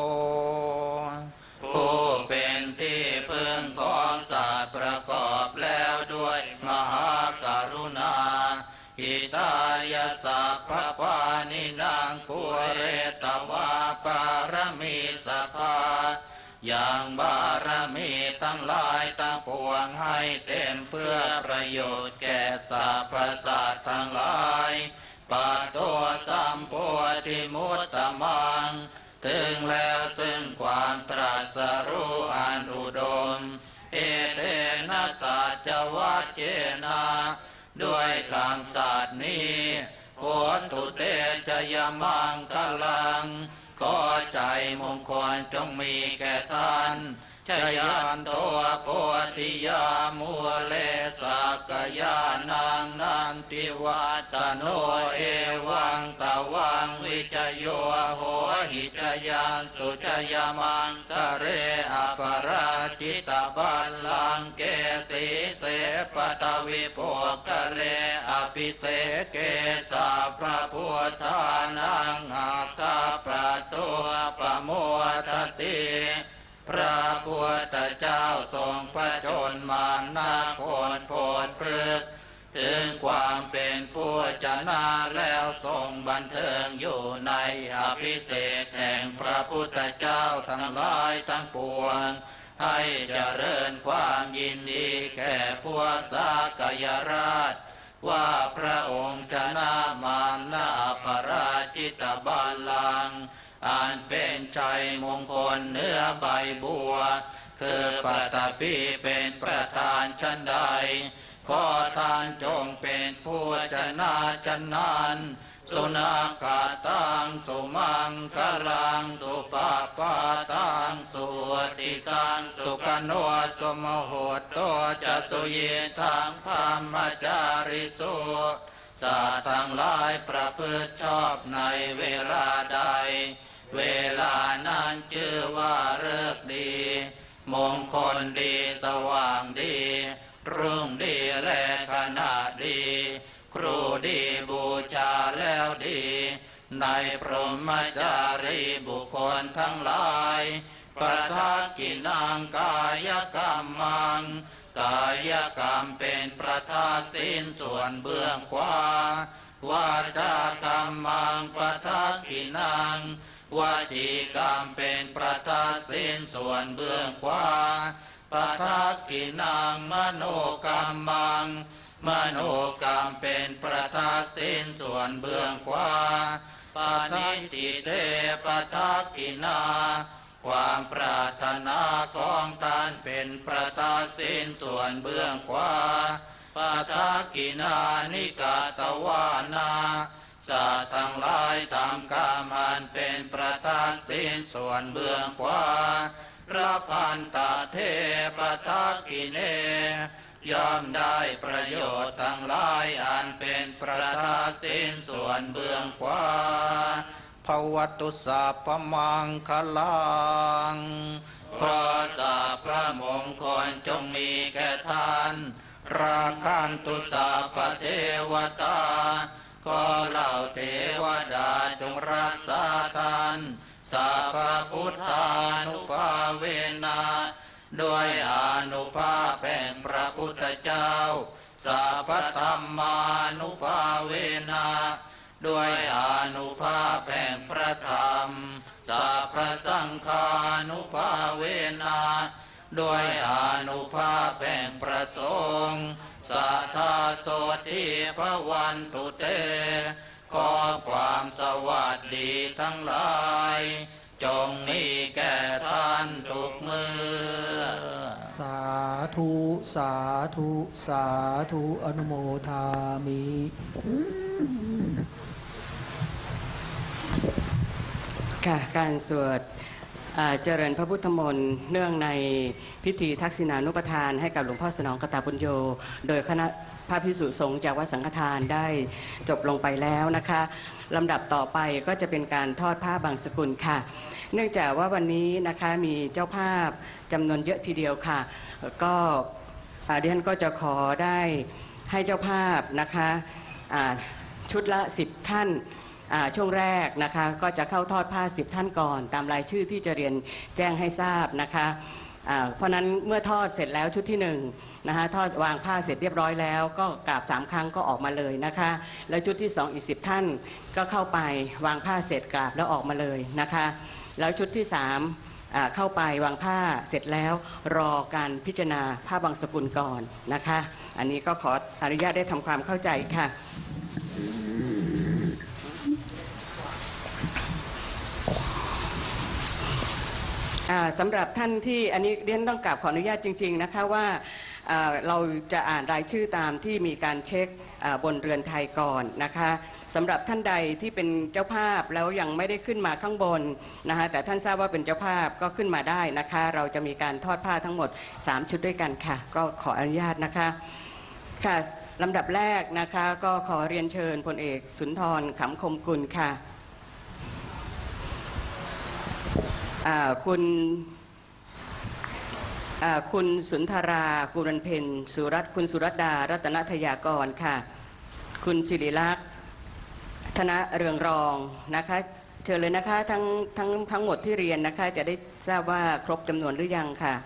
ผู้เป็นที่พึ่งของสัตว์ประกอบแล้วด้วยมหาการุณาอิตายาสัพพปานินางปุเรตวาปารมีสัพพาอย่างบารมีทั้งหลายทั้งปวงให้เต็มเพื่อประโยชน์แก่สรรพสัตว์ทั้งหลายปัตโตสัมโพธิมุตตมังถึงแล้วซึ่งความตรัสรู้อันอุดมเอเตนะสัจวัจเจนะด้วยคำสัตย์นี้โหตุเตจะยมังคลังขขอใจมงคลจงมีแก่ท่านชยันโตโพธิยามุเลสักยานังนันติวัตโนเอวังตวังวิจโยโหหิจยันสุจยมังกะเรอปราจิตบัลลังเกสีเสปตวิโภกะเรอภิเสเกสาพระพุทธานังอาคาปะตัวปโมทติพระพุทธเจ้าทรงพระชนมานาโคนโพธิพฤกษ์ถึงความเป็นผู้ชนะแล้วทรงบันเทิงอยู่ในอภิเษกแห่งพระพุทธเจ้าทั้งหลายทั้งปวงให้เจริญความยินดีแก่พวกสากยราชว่าพระองค์ชนะมารนาปราชิตบัลลังก์อันเป็นชัยมงคลเนื้อใบบัวคือปัตตภีเป็นประธานชั้นใดขอท่านจงเป็นผู้ชนะชนะสุนัขตังสุมังคลังสุปปาตังสุติตังสุขโนสมโหตโตจะสุเยทังพามจาริสุสัตว์ทั้งหลายประพฤติชอบในเวลาใดเวลานั้นชื่อว่าฤกษ์ดีมงคลดีสว่างดีรุ่งดีและขณะดีครูดีบูชาแล้วดีในพรหมจารีบุคคลทั้งหลายประทักกินังกายกรรมังกายกรรมเป็นประทักศีลส่วนเบื้องขวาวาจากรรมังประทักกินังวจีกรรมเป็นประทักศีลส่วนเบื้องขวาประทักกินังมโนกรรมังมโนกรรมเป็นประทักศีลส่วนเบื้องขวาปานิติเตปทักกินาความปรารถนาของท่านเป็นประทักศีลส่วนเบื้องขวาปทักกินานิกาตวานาสัตว์ทั้งหลายตามกามอันเป็นประทักศีลส่วนเบื้องขวาระพันตเทปทักกิเนย่อมได้ประโยชน์ทั้งหลายอันเป็นประทักศีลส่วนเบื้องขวาภวตุสัพพมังคลังขอสาพระมงคลจงมีแก่ท่านราคันตุสัพพเทวตาขอเหล่าเทวดาจงรักษาท่านสัพพพุทธานุภาเวนะด้วยอานุภาพแห่งพระพุทธเจ้าสัพพธรรมานุภาเวนะด้วยอานุภาพแห่งพระธรรมสัพพสังฆานุภาเวนะด้วยอานุภาพแห่งพระสงฆ์สัทธาโสติภวันตุเตขอความสวัสดีทั้งหลายจงมีแก่ท่านทุกเมื่อสาธุสาธุสาธุอนุโมทามิค่ะการสวดเจริญพระพุทธมนต์เนื่องในพิธีทักษิณานุปทานให้กับหลวงพ่อสนองกตปุญโญโดยคณะพระภิกษุสงฆ์จากวัดสังฆทานได้จบลงไปแล้วนะคะลำดับต่อไปก็จะเป็นการทอดผ้าบางสกุลค่ะเนื่องจากว่าวันนี้นะคะมีเจ้าภาพจำนวนเยอะทีเดียวค่ะก็ดิฉันก็จะขอได้ให้เจ้าภาพนะคะชุดละ10ท่านช่วงแรกนะคะก็จะเข้าทอดผ้า10ท่านก่อนตามรายชื่อที่จะเรียนแจ้งให้ทราบนะคะเพราะนั้นเมื่อทอดเสร็จแล้วชุดที่1นะคะทอดวางผ้าเสร็จเรียบร้อยแล้วก็กราบ3ครั้งก็ออกมาเลยนะคะแล้วชุดที่2อีก10ท่านก็เข้าไปวางผ้าเสร็จกราบแล้วออกมาเลยนะคะแล้วชุดที่3เข้าไปวางผ้าเสร็จแล้วรอการพิจารณาผ้าบางสกุลก่อนนะคะอันนี้ก็ขออนุญาตได้ทำความเข้าใจค่ะสำหรับท่านที่อันนี้เรียนต้องกราบขออนุญาตจริงๆนะคะว่าเราจะอ่านรายชื่อตามที่มีการเช็คบนเรือนไทยก่อนนะคะสำหรับท่านใดที่เป็นเจ้าภาพแล้วยังไม่ได้ขึ้นมาข้างบนนะคะแต่ท่านทราบว่าเป็นเจ้าภาพก็ขึ้นมาได้นะคะเราจะมีการทอดผ้าทั้งหมด3ชุดด้วยกันค่ะก็ขออนุญาตนะคะค่ะลำดับแรกนะคะก็ขอเรียนเชิญพลเอกสุนทรขำคมกุลค่ะคุณสุนทรากุรันเพ็ญคุณสุรัตดารัตนทยากรค่ะคุณศิริลักษณ์ธนเรืองรองนะคะเชิญเลยนะคะทั้งหมดที่เรียนนะคะจะได้ทราบว่าครบจำนวนหรือยังค่ะ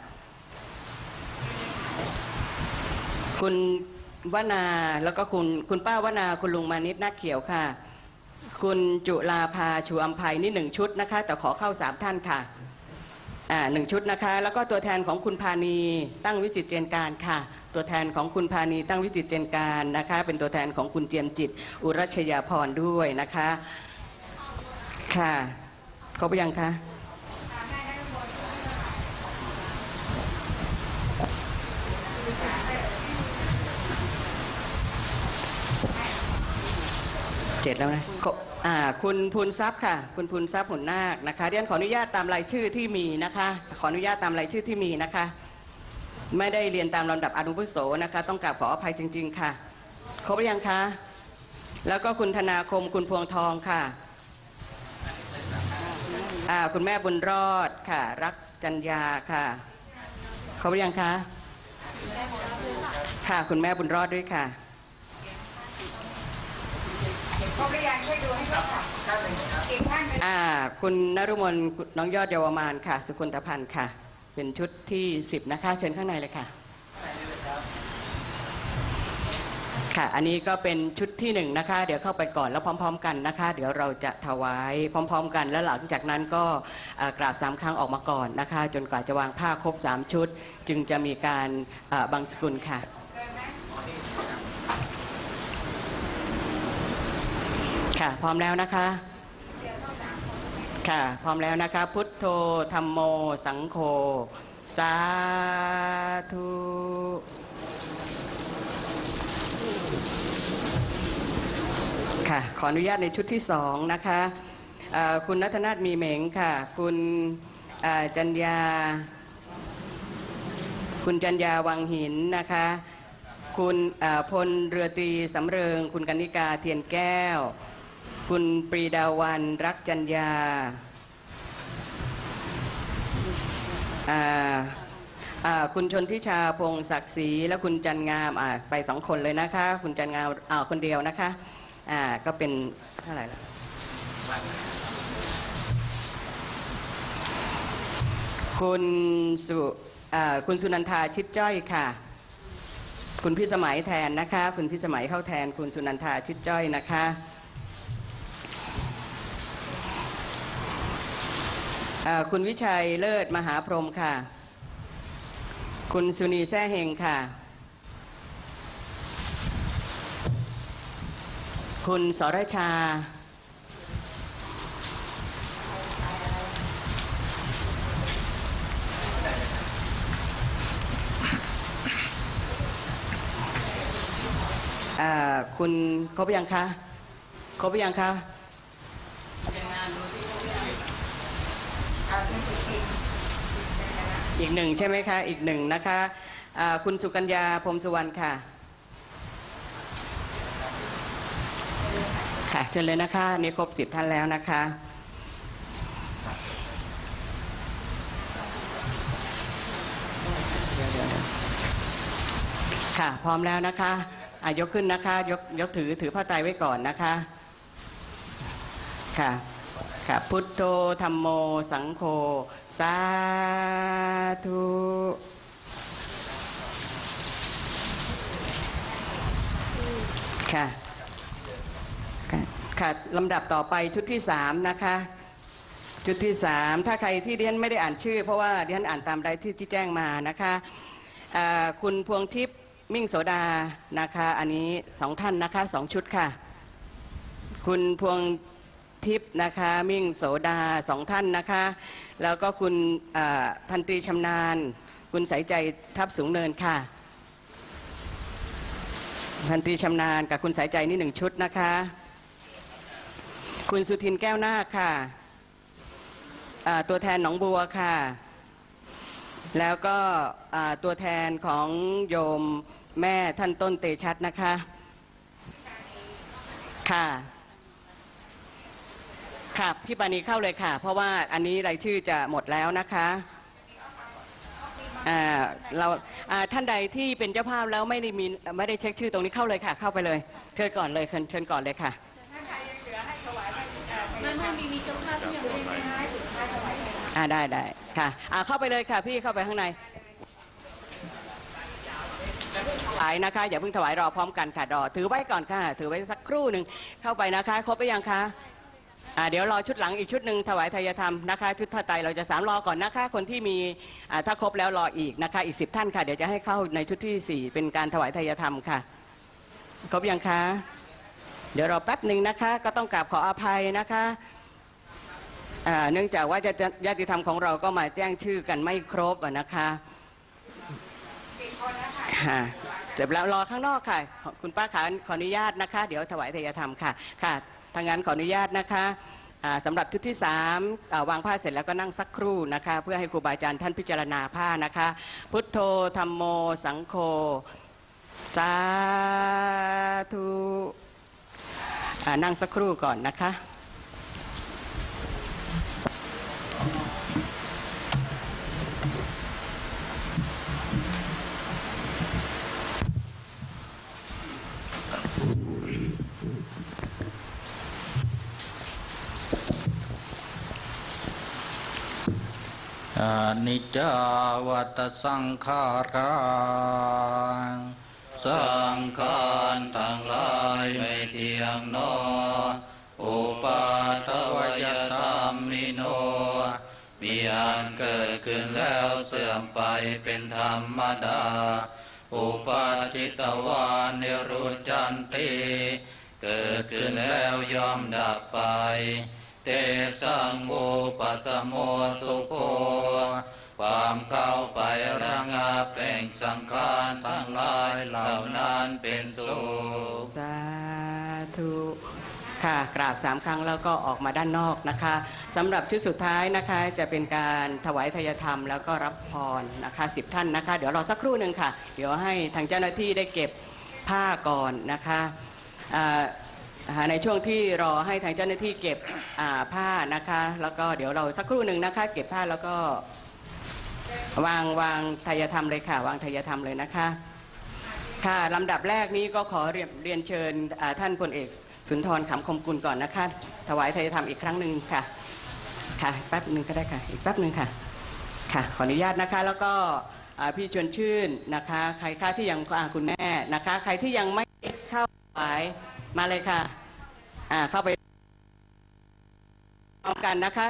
คุณวนาแล้วก็คุณป้าวนาคุณลุงมานิดนักเขียวค่ะคุณจุฬาภาชูอัมภัยนี่1ชุดนะคะแต่ขอเข้า3ท่านค่ะ1ชุดนะคะแล้วก็ตัวแทนของคุณพานีตั้งวิจิตรเจนการค่ะตัวแทนของคุณพานีตั้งวิจิตรเจนการนะคะเป็นตัวแทนของคุณเจียมจิตอุรัชยาพรด้วยนะคะค่ะครบยังคะ7แล้วนะคุณพูนทรัพย์ค่ะคุณพูนทรัพย์หุ่นนาคนะคะเรียนขออนุญาตตามรายชื่อที่มีนะคะขออนุญาตตามรายชื่อที่มีนะคะไม่ได้เรียนตามลำดับอาวุโสนะคะต้องกราบขออภัยจริงๆค่ะครบหรือยังคะแล้วก็คุณธนาคมคุณพวงทองค่ะคุณแม่บุญรอดค่ะรักจัญญาค่ะครบหรือยังคะค่ะคุณแม่บุญรอดด้วยค่ะครบหรือยังช่วยดูให้ด้วยค่ะอีกท่านคุณนฤมลน้องยอดเยาวมานค่ะสุคนตพันธ์ค่ะเป็นชุดที่10นะคะเชิญข้างในเลยค่ะค่ะอันนี้ก็เป็นชุดที่1นะคะเดี๋ยวเข้าไปก่อนแล้วพร้อมๆกันนะคะเดี๋ยวเราจะถวายพร้อมๆกันแล้วหลังจากนั้นก็กราบ3ครั้งออกมาก่อนนะคะจนกว่าจะวางผ้าครบ3ชุดจึงจะมีการบังสกุลค่ะค่ะพร้อมแล้วนะคะค่ะพร้อมแล้วนะคะพุทโธธัมโมสังโฆสาธุค่ะขออนุญาตในชุดที่2นะคะคุณณัฐนาถมีเหม็งค่ะคุณจัญญาวังหินนะคะคุณพลเรือตรีสำเริงคุณกนิกาเทียนแก้วคุณปรีดาวันรักจัญญาคุณชนทิชาพงศักดิ์ศรีและคุณจันงามไป2คนเลยนะคะคุณจันงามคนเดียวนะคะก็เป็นเท่าไหร่ละคุณสุนันทาชิดจ้อยค่ะคุณพิสมัยแทนนะคะคุณพิสมัยเข้าแทนคุณสุนันทาชิดจ้อยนะคะคุณวิชัยเลิศมหาพรหมค่ะคุณสุนีแซ่เฮงค่ะคุณสรชาคุณครบยังคะครบยังคะอีก1ใช่ไหมคะอีก1นะคะคุณสุกัญญาพรหมสุวรรณค่ะค่ะเชิญเลยนะคะนี่ครบ10ท่านแล้วนะคะค่ะพร้อมแล้วนะคะยกขึ้นนะคะยกถือผ้าไตรไว้ก่อนนะคะค่ะค่ะพุทโธธัมโมสังโฆสาธุค่ะค่ะลำดับต่อไปชุดที่3นะคะชุดที่3ถ้าใครที่เรียนไม่ได้อ่านชื่อเพราะว่าเรียนอ่านตามรายชื่อที่แจ้งมานะคะคุณพวงทิพย์มิ่งโสดานะคะอันนี้2ท่านนะคะ2ชุดค่ะคุณพวงทิพย์นะคะมิ่งโสดา2ท่านนะคะแล้วก็คุณพันตรีชำนาญคุณสายใจทับสูงเนินค่ะพันตรีชำนาญกับคุณสายใจนี่1ชุดนะคะคุณสุทินแก้วนาคค่ะตัวแทนหนองบัวค่ะแล้วก็ตัวแทนของโยมแม่ท่านต้นเตชัดนะคะค่ะค่ะพี่ปานีเข้าเลยค่ะเพราะว่าอันนี้รายชื่อจะหมดแล้วนะคะเราท่านใดที่เป็นเจ้าภาพแล้วไม่ได้เช็คชื่อตรงนี้เข้าเลยค่ะเข้าไปเลยเชิญก่อนเลยเชิญก่อนเลยค่ะไม่มีเจ้าภาพที่ยังไม่ได้ได้ค่ะเข้าไปเลยค่ะพี่เข้าไปข้างในถวายนะคะอย่าเพิ่งถวายรอพร้อมกันค่ะรอถือไว้ก่อนค่ะถือไว้สักครู่หนึ่งเข้าไปนะคะครบไปยังคะเดี๋ยวรอชุดหลังอีกชุดหนึ่งถวายทายธรรมนะคะชุดผ้าไตรเราจะ3รอก่อนนะคะคนที่มีถ้าครบแล้วรออีกนะคะอีก10ท่านค่ะเดี๋ยวจะให้เข้าในชุดที่4เป็นการถวายทายธรรมค่ะครบยังคะเดี๋ยวรอแป๊บหนึ่งนะคะก็ต้องกราบขออภัยนะคะเนื่องจากว่าญาติธรรมของเราก็มาแจ้งชื่อกันไม่ครบนะคะค่ะเสร็จแล้วรอข้างนอกค่ะคุณป้าขาขออนุญาตนะคะเดี๋ยวถวายทายธรรมค่ะค่ะทางนั้นขออนุญาตนะคะสำหรับชุดที่3วางผ้าเสร็จแล้วก็นั่งสักครู่นะคะเพื่อให้ครูบาอาจารย์ท่านพิจารณาผ้านะคะพุทโธธัมโมสังโฆสาธุนั่งสักครู่ก่อนนะคะนิจจาวัตสังขาราสังขารทั้งหลายไม่เที่ยงหนออุปาทวยธรรมิโนมีอันเกิดขึ้นแล้วเสื่อมไปเป็นธรรมดาอุปาทิตวานิรุจันติเกิดขึ้นแล้วย่อมดับไปเตสังโมปัสโมสุโภความเข้าไประงับแห่งสังขารทั้งหลายเหล่านั้นเป็นสุขสาธุค่ะกราบ3ครั้งแล้วก็ออกมาด้านนอกนะคะสำหรับชุดสุดท้ายนะคะจะเป็นการถวายทายธรรมแล้วก็รับพรนะคะ10ท่านนะคะเดี๋ยวรอสักครู่หนึ่งค่ะเดี๋ยวให้ทางเจ้าหน้าที่ได้เก็บผ้าก่อนนะคะในช่วงที่รอให้ทางเจ้าหน้าที่เก็บผ้านะคะแล้วก็เดี๋ยวเราสักครู่หนึ่งนะคะเก็บผ้าแล้วก็วางทายธรรมเลยค่ะวางทายธรรมเลยนะคะค่ะลำดับแรกนี้ก็ขอเรียนเชิญท่านพลเอกสุนทรขำคมกุลก่อนนะคะถวายทายธรรมอีกครั้งหนึ่งค่ะค่ะแป๊บหนึ่งก็ได้ค่ะอีกแป๊บหนึ่งค่ะค่ะขออนุญาตนะคะแล้วก็พี่ชวนชื่นนะคะใครที่ยังคุณแม่นะคะใครที่ยังไม่เข้าถวายมาเลยค่ะเข้าไปพร้อมกันนะคะ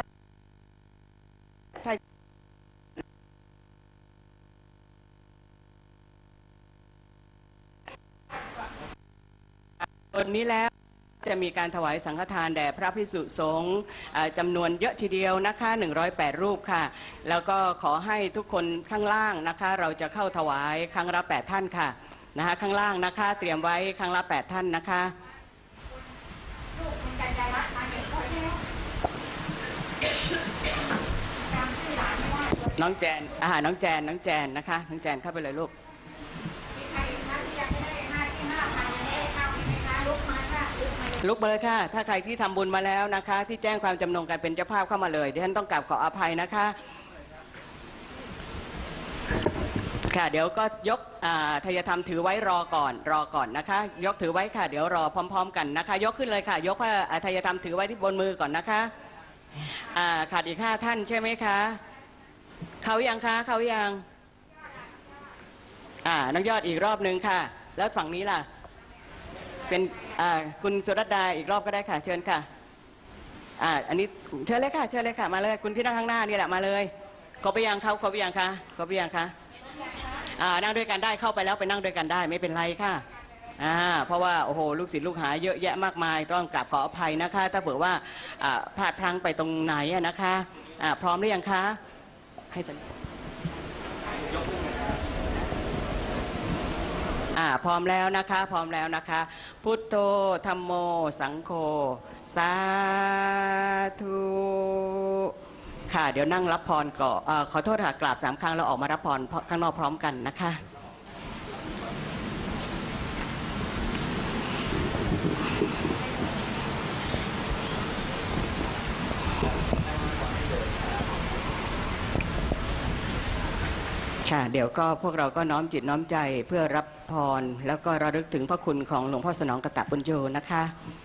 วันนี้แล้วจะมีการถวายสังฆทานแด่พระภิกษุสงฆ์จำนวนเยอะทีเดียวนะคะ108รูปค่ะแล้วก็ขอให้ทุกคนข้างล่างนะคะเราจะเข้าถวายครั้งละ8ท่านค่ะนะคะข้างล่างนะคะเตรียมไว้ครั้งละ8ท่านนะคะน้องแจนน้องแจนนะคะน้องแจนเข้าไปเลยลูกลุกมาเลยค่ะถ้าใครที่ทำบุญมาแล้วนะคะที่แจ้งความจำนงการเป็นเจ้าภาพเข้ามาเลยดิฉันต้องกราบขออภัยนะคะค่ะเดี๋ยวก็ยกทายธรรมถือไว้รอก่อนนะคะยกถือไว้ค่ะเดี๋ยวรอพร้อมๆกันนะคะยกขึ้นเลยค่ะยกผ้าทายธรรมถือไว้ที่บนมือก่อนนะคะขาดอีก5ท่านใช่ไหมคะเขายังคะเขายังน้องยอดอีกรอบนึงค่ะแล้วฝั่งนี้ล่ะเป็นคุณสุรัตดาอีกรอบก็ได้ค่ะเชิญค่ะอันนี้เชิญเลยค่ะมาเลยคุณที่นั่งข้างหน้านี่แหละมาเลยเขาไปยังเขาไปยังคะนั่งด้วยกันได้เข้าไปแล้วไปนั่งด้วยกันได้ไม่เป็นไรค่ะเพราะว่าโอ้โหลูกศิษย์ลูกหาเยอะแยะมากมายต้องกราบขออภัยนะคะถ้าเผื่อว่าพลาดพลั้งไปตรงไหนนะคะพร้อมหรือยังคะให้สัญพร้อมแล้วนะคะพร้อมแล้วนะคะพุทโธธัมโมสังโฆสาธุค่ะเดี๋ยวนั่งรับพรก่อนขอโทษค่ะกราบ3 ครั้งแล้วออกมารับพรข้างนอกพร้อมกันนะคะค่ะเดี๋ยวก็พวกเราก็น้อมจิตน้อมใจเพื่อรับพรแล้วก็ระลึกถึงพระคุณของหลวงพ่อสนองกตปุญโญนะคะ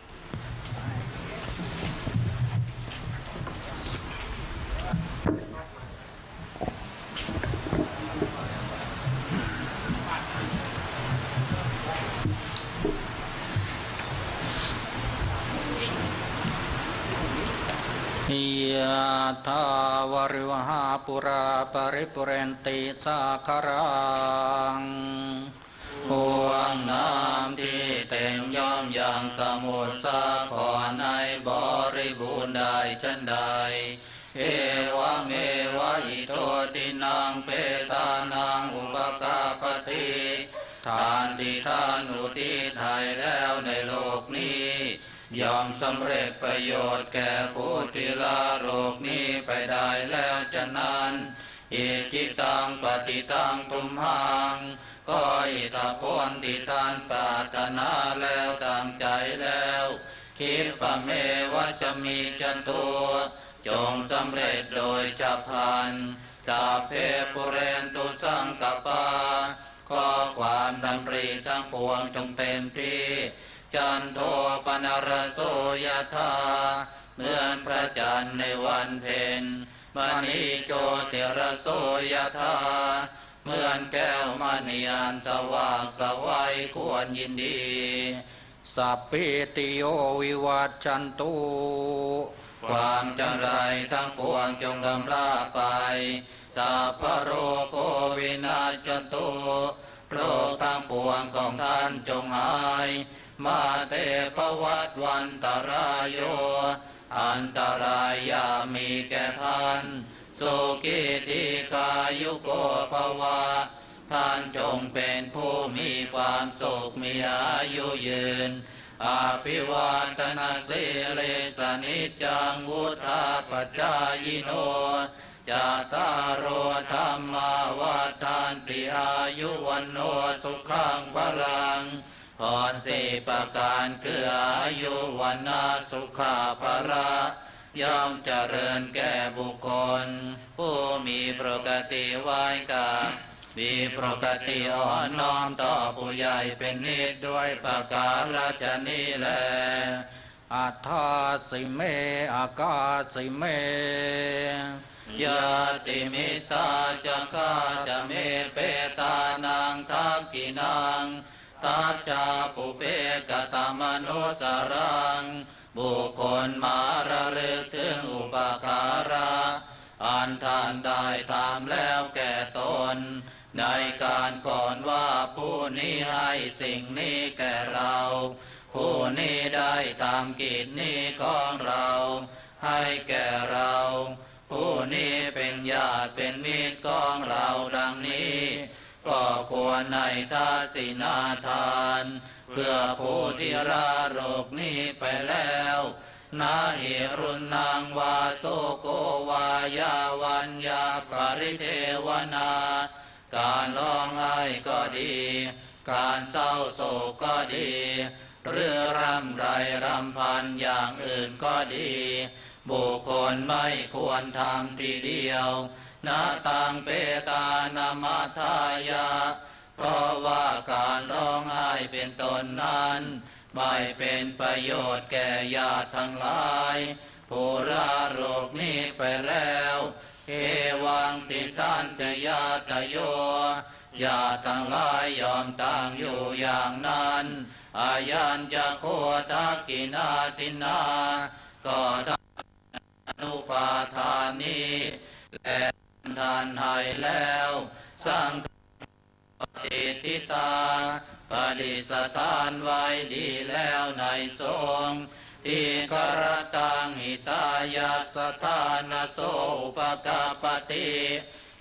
ยะถาวริวหาปุราปริปุเรนติสาคารังห่วงน้ำที่เต็มย่อมอย่างสมุทรสาครในบริบูรณ์ได้ฉันใดเอวะเมวะอิโตตินังเปตานังอุปกาปติทานที่ท่านอุทิศให้แล้วในโลกนี้ยอมสำเร็จประโยชน์แก่ผู้ที่ละโลกนี้ไปได้แล้วฉะนั้นอิจิตังปฏิตังตุมหังก็อิทธผลที่ท่านปรารถนาแล้วตั้งใจแล้วคิดปะเมวะจะมีจันตุจงสำเร็จโดยฉับพลันสัพเพปุเรนตุสังกปาข้อความดำริทั้งปวงจงเต็มที่จันโทปนรโสยธาเหมือนพระจันทร์ในวันเพ็ญมณีโจติรโสยธาเหมือนแก้วมณีอันสว่างสวัยควรยินดีสัพพิติโยวิวัชชันตุความจำไรทั้งปวงจงกำราไปสัพพโรโควินาศตุโรคทั้งปวงของท่านจงหายมาเตภวัตวันตรายโยอันตรายอย่ามีแก่ท่านสุขิติกายุโกภวะท่านจงเป็นผู้มีความสุขมีอายุยืนอาภิวาทนาสิริสนิจังวุธาปัจจายโนจตารโอธรรมาวัฏันติอายุวันโนสุขังพลังพร4 ประการคืออายุวันนาสุขาภระย่อมเจริญแก่บุคคลผู้มีปกติไหว้กราบมีปกติอ่อนน้อมต่อผู้ใหญ่เป็นนิจด้วยประการฉนี้แลอัฏฐาสิเมอากาสิเมยาติมิตาจักขาจะเมเปตานังทักกินังทัจจาปุเปกตามโนสรังบุคคลมาระลึกถึงอุปการะอันท่านได้ทำแล้วแก่ตนในการก่อนว่าผู้นี้ให้สิ่งนี้แก่เราผู้นี้ได้ตามกิจนี้ของเราให้แก่เราผู้นี้เป็นญาติเป็นมิตรของเราดังนี้ก็ควรในทาสินาทานเพื่อผู้ที่ละโลกนี้ไปแล้วนาหิรุนังวาโสโกวายาวัญญาปริเทวนาการร้องไห้ก็ดีการเศร้าโศกก็ดีหรือรำไรรำพันอย่างอื่นก็ดีบุคคลไม่ควรทำทีเดียวนาตังเปตานามาทายาเพราะว่าการร้องไห้เป็นต้นนั้นไม่เป็นประโยชน์แก่ญาติทั้งหลายผู้ละโลกนี้ไปแล้วเอวังติตันตยาตโยญาติทั้งหลายยอมตั้งอยู่อย่างนั้นอายัญจะโคทักกินาตินาก็ได้อนุปาทานีและทานให้แล้วสังฆปฏิทิตาปฏิสถานไว้ดีแล้วในสงฆ์ที่กรตังหิตายาสถานโสปกาปติ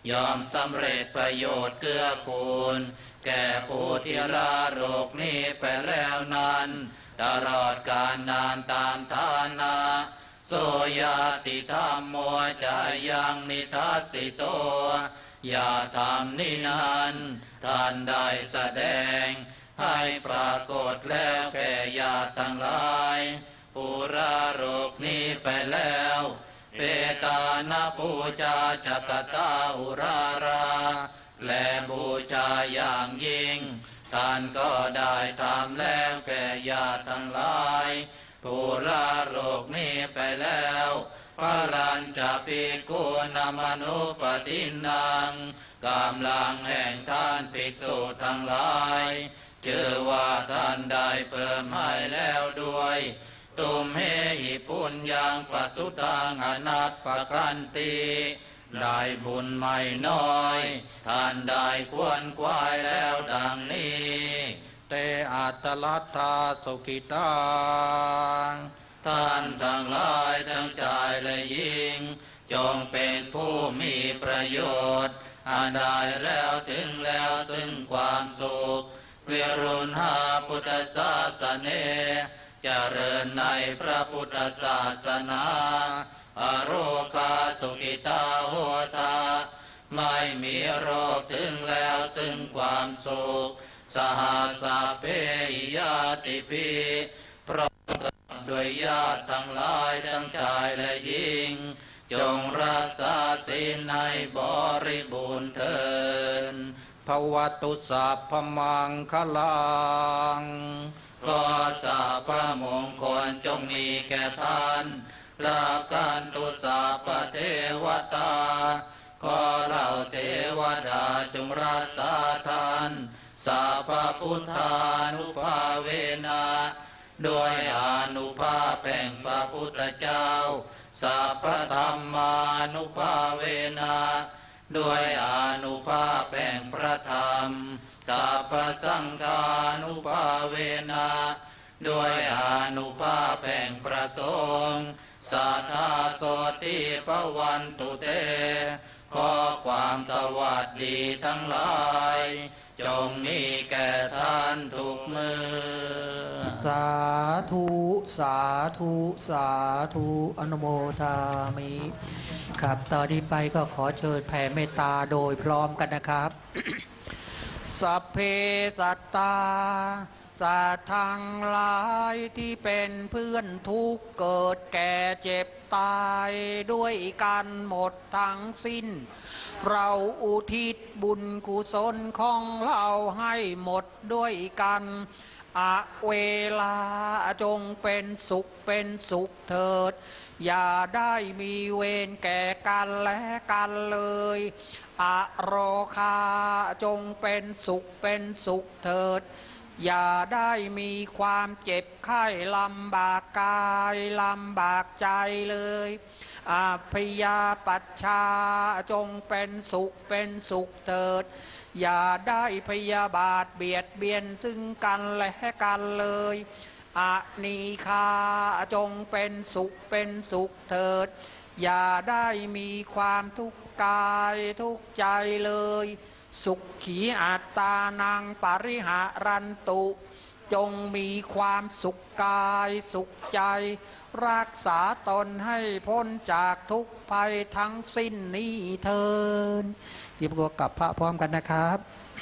ยอมสำเร็จประโยชน์เกื้อกูลแก่ผู้ที่ละโรคนี้ไปแล้วนั้นตลอดกาลนานตามฐานะโสยติธรรมโมจะยังนิทัสสิโตอย่าทำนี้นั้นท่านได้แสดงให้ปรากฏแล้วแก่ญาติทั้งหลายผู้ละโรคนี้ไปแล้วเปตานาปูชาจักตาอุราราและบูชาอย่างยิ่งท่านก็ได้ทำแล้วแก่ญาติทั้งหลายผู้ละโรคนี้ไปแล้วพระรัญจะภิกขุนามนุปตินังกำลังแห่งท่านภิกษุทั้งหลายชื่อว่าท่านได้เพิ่มให้แล้วด้วยตุมเหหิปุญญังปัสสุตังอนัตปกันติได้บุญไม่น้อยท่านได้ควรควายแล้วดังนี้เตอัตตลัทธาสุขิตังท่านทั้งหลายทั้งชายและหญิงจงเป็นผู้มีประโยชน์อันได้แล้วถึงแล้วซึ่งความสุขวิรุณหาพุทธศาสเนเจริญในพระพุทธศาสนาอโรคาสุขิตาโหตาไม่มีโรคถึงแล้วซึ่งความสุขสหัสเพยาติปีพร้อมกับด้วยญาติทั้งหลายทั้งชายและหญิงจงรักษาศีลในบริบูรณ์เถิดภวตุสัพพมังคลังก็สัพพมงคลจงมีแก่ท่านลาการตุสัพพเทวตาขอเราเทวดาจงรักษาท่านสัพพพุทธานุภาเวนะด้วยอานุภาพแห่งพระพุทธเจ้าสัพพธรรมานุภาเวนะด้วยอานุภาพแห่งพระธรรมสัพพสังฆานุภาเวนะด้วยอานุภาพแห่งพระสงฆ์สัทธาโสติปวันตุเตขอความสวัสดีทั้งหลายจงมีแก่ท่านทุกเมื่อสาธุสาธุสาธุอนุโมทามิครับต่อนนี้ไปก็ขอเชิญแผ่เมตตาโดยพร้อมกันนะครับ สัพเพสัตตาสัตว์ทั้งหลายที่เป็นเพื่อนทุกข์เกิดแก่เจ็บตายด้วยกันหมดทั้งสิ้นเราอุทิศบุญกุศลของเราให้หมดด้วยกันเวลาจงเป็นสุขเถิดอย่าได้มีเวรแก่กันและกันเลยโรคาจงเป็นสุขเถิดอย่าได้มีความเจ็บไข้ลำบากกายลำบากใจเลยพยาปัชชาจงเป็นสุขเถิดอย่าได้พยาบาทเบียดเบียนซึ่งกันและกันเลยนีคาจงเป็นสุขเถิดอย่าได้มีความทุกข์กายทุกข์ใจเลยสุขขีอัตตานังปริหารันตุจงมีความสุขกายสุขใจรักษาตนให้พ้นจากทุกภัยทั้งสิ้นนี้เถิดที่พวกกับพระพร้อมกันนะครับ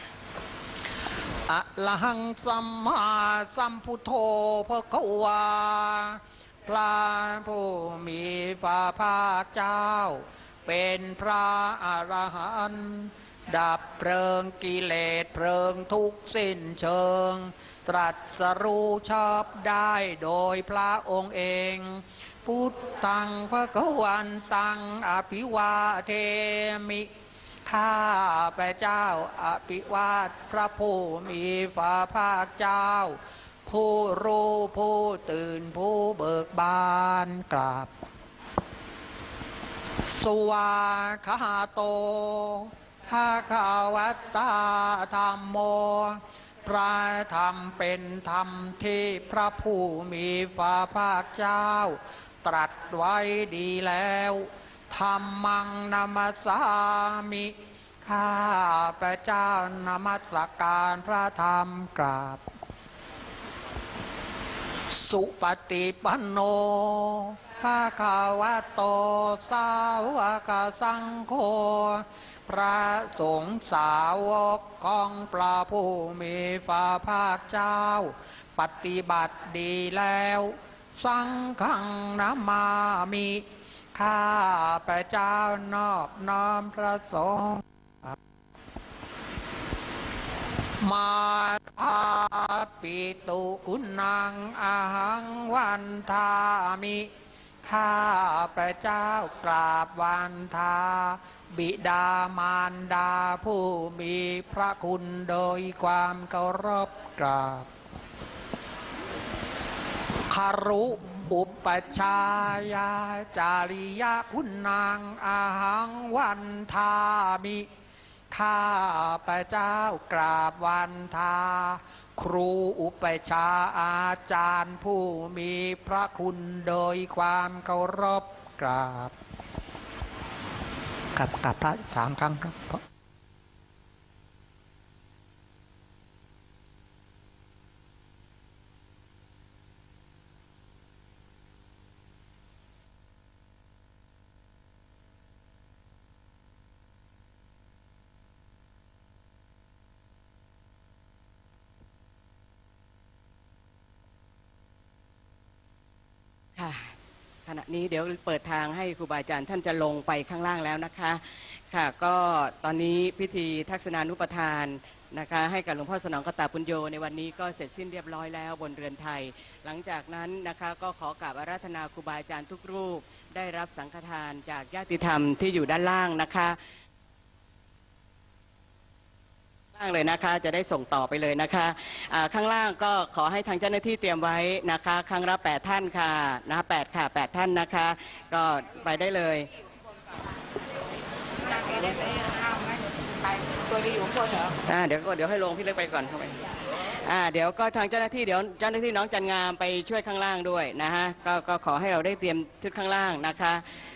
อะระหังสัมมาสัมพุทโธภควาพระผู้มีพระภาคเจ้าเป็นพระอรหันต์ดับเพลิงกิเลสเพลิงทุกข์สิ้นเชิงตรัสรู้ชอบได้โดยพระองค์เองพุทธังภควันตังอภิวาเทมิข้าพระเจ้าอภิวาทพระผู้มีพระภาคเจ้าผู้รู้ผู้ตื่นผู้เบิกบานกราบสวาคาโตภาคาวัตตาธัมโมพระธรรมเป็นธรรมที่พระผู้มีพระภาคเจ้าตรัสไว้ดีแล้วธัมมังนามัสสามิข้าพระเจ้านมัสการพระธรรมกราบสุปฏิปันโนภะคะวะโตสาวกสังโฆพระสงฆ์สาวกของพระผู้มีพระภาคเจ้าปฏิบัติดีแล้วสังฆังนามามิข้าพระเจ้านอบน้อมพระสงฆ์มาทาปิตุกุณังอาหังวันทามิข้าพระเจ้ากราบวันทาบิดามารดาผู้มีพระคุณโดยความเคารพกราบคารุอุปชายาจาริยคุณังอาหังวันทามิข้าพระเจ้ากราบวันทาครูอุปชาอาจารย์ผู้มีพระคุณโดยความเคารพกราบกับพระ3 ครั้งครับขณะนี้เดี๋ยวเปิดทางให้ครูบาอาจารย์ท่านจะลงไปข้างล่างแล้วนะคะค่ะก็ตอนนี้พิธีทักษณานุปทานนะคะให้กับหลวงพ่อสนองกตปุญโญในวันนี้ก็เสร็จสิ้นเรียบร้อยแล้วบนเรือนไทยหลังจากนั้นนะคะก็ขอกราบอาราธนาครูบาอาจารย์ทุกรูปได้รับสังฆทานจากญาติธรรมที่อยู่ด้านล่างนะคะเลยนะคะจะได้ส่งต่อไปเลยนะคะข้างล่างก็ขอให้ทางเจ้าหน้าที่เตรียมไว้นะคะครั้งละ8 ท่านค่ะนะ8 ค่ะ 8 ท่านนะคะก็ไปได้เลยตัวจะอยู่คนเหรอเดี๋ยวให้ลงพี่เล็กไปก่อนเข้าไปเดี๋ยวก็ทางเจ้าหน้าที่เดี๋ยวเจ้าหน้าที่น้องจันงามไปช่วยข้างล่างด้วยนะฮะก็ขอให้เราได้เตรียมชุดข้างล่างนะคะ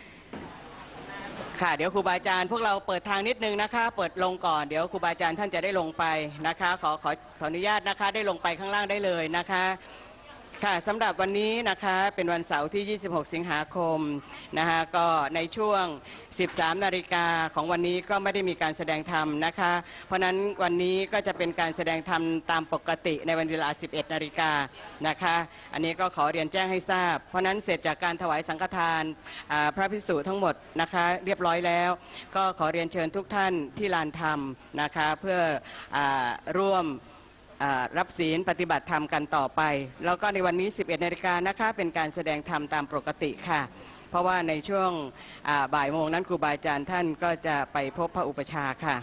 ค่ะเดี๋ยวครูบาอาจารย์พวกเราเปิดทางนิดนึงนะคะเปิดลงก่อนเดี๋ยวครูบาอาจารย์ท่านจะได้ลงไปนะคะขออนุญาตนะคะได้ลงไปข้างล่างได้เลยนะคะค่ะสำหรับวันนี้นะคะเป็นวันเสาร์ที่26 สิงหาคมนะคะก็ในช่วง 13 นาฬิกาของวันนี้ก็ไม่ได้มีการแสดงธรรมนะคะเพราะนั้นวันนี้ก็จะเป็นการแสดงธรรมตามปกติในวันเวลา 11 นาฬิกานะคะอันนี้ก็ขอเรียนแจ้งให้ทราบเพราะนั้นเสร็จจากการถวายสังฆทานพระภิกษุทั้งหมดนะคะเรียบร้อยแล้วก็ขอเรียนเชิญทุกท่านที่ลานธรรมนะคะเพื่อร่วมรับศีลปฏิบัติธรรมกันต่อไปแล้วก็ในวันนี้ 11 นาฬิกานะคะเป็นการแสดงธรรมตามปกติค่ะเพราะว่าในช่วงบ่ายโมงนั้นครูบาอาจารย์ท่านก็จะไปพบพระอุปชาค่ะ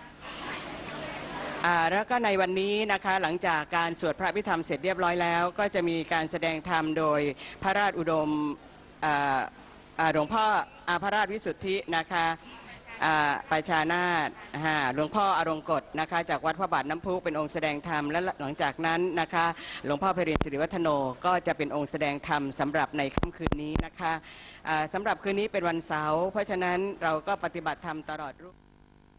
แล้วก็ในวันนี้นะคะหลังจากการสวดพระอภิธรรมเสร็จเรียบร้อยแล้วก็จะมีการแสดงธรรมโดยพระราชอุดมหลวงพ่อพระราชวิสุทธินะคะประชานาถหลวงพ่ออรงกฎนะคะจากวัดพระบาทน้ำพุเป็นองค์แสดงธรรมและหลังจากนั้นนะคะหลวงพ่อเพรินสิริวัฒโนก็จะเป็นองค์แสดงธรรมสำหรับในค่ำคืนนี้นะคะสำหรับคืนนี้เป็นวันเสาร์เพราะฉะนั้นเราก็ปฏิบัติธรรมตลอดรุ่ง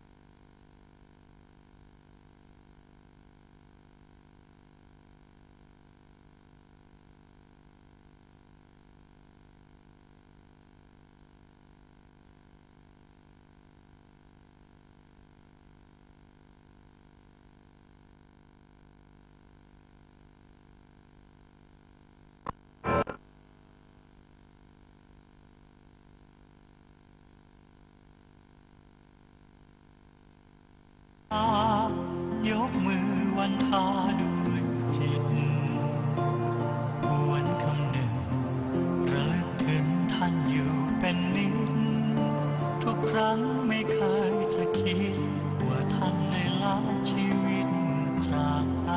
ยกมือวันทาด้วยจิตหวนคำหนึ่งระลึกถึงท่านอยู่เป็นนิจทุกครั้งไม่เคยจะคิดว่าท่านได้ละชีวิตจากไป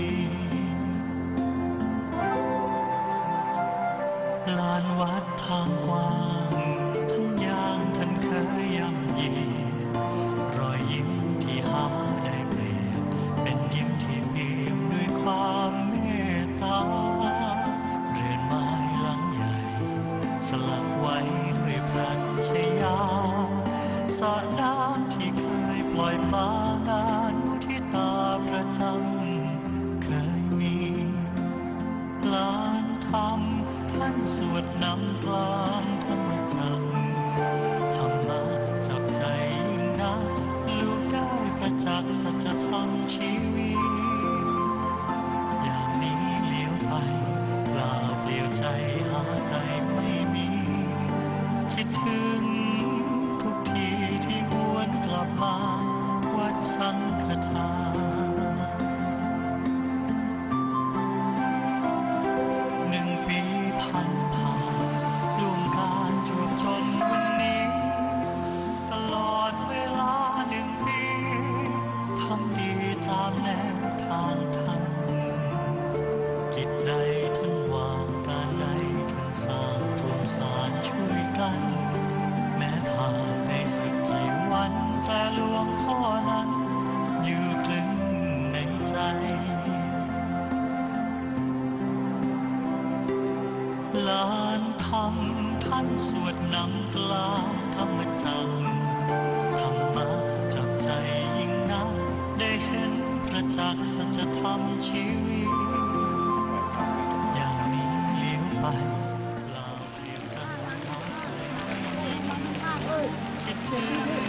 ลานวัดทางกว้างท่านย่างท่านเคยย่ำยีรอยยิ้มที่หาได้เปรียบเป็นยิ้มที่เปี่ยมด้วยความเมตตาเรือนไม้หลังใหญ่สลักไว้ด้วยปรัชญาสระน้ำที่เคยปล่อยปลางานมุทิตาประจำเคยมีลานธรรมท่านสวดนำกลางธรรมจักรธรรมะจับใจยิ่งนักลูกได้ประจักษ์สัจธรรมชีวิตอย่างนี้เลี้ยวไปเปล่าเปลี่ยวใจหาใครไม่มีคิดถึงทุกทีที่หวนกลับมาวัดสังฆทาน1 ปีผ่านล่วงการจวบจนวันนี้ตลอดเวลา1 ปีทำดีตามแนวทางท่านกิจใดท่านวางการใดท่านสร้างรวมสารช่วยกันแม้ผ่านไปสักกี่วันแต่หลวงพ่อนั้นอยู่ตรึงในใจลานธรรมท่านสวดนำกลางธรรมจักรธรรมะจับใจยิ่งนักได้เห็นประจักษ์สัจธรรมชีวิตอย่างนี้เลี้ยวไปเปล่าเปลี่ยวใจคิดถึง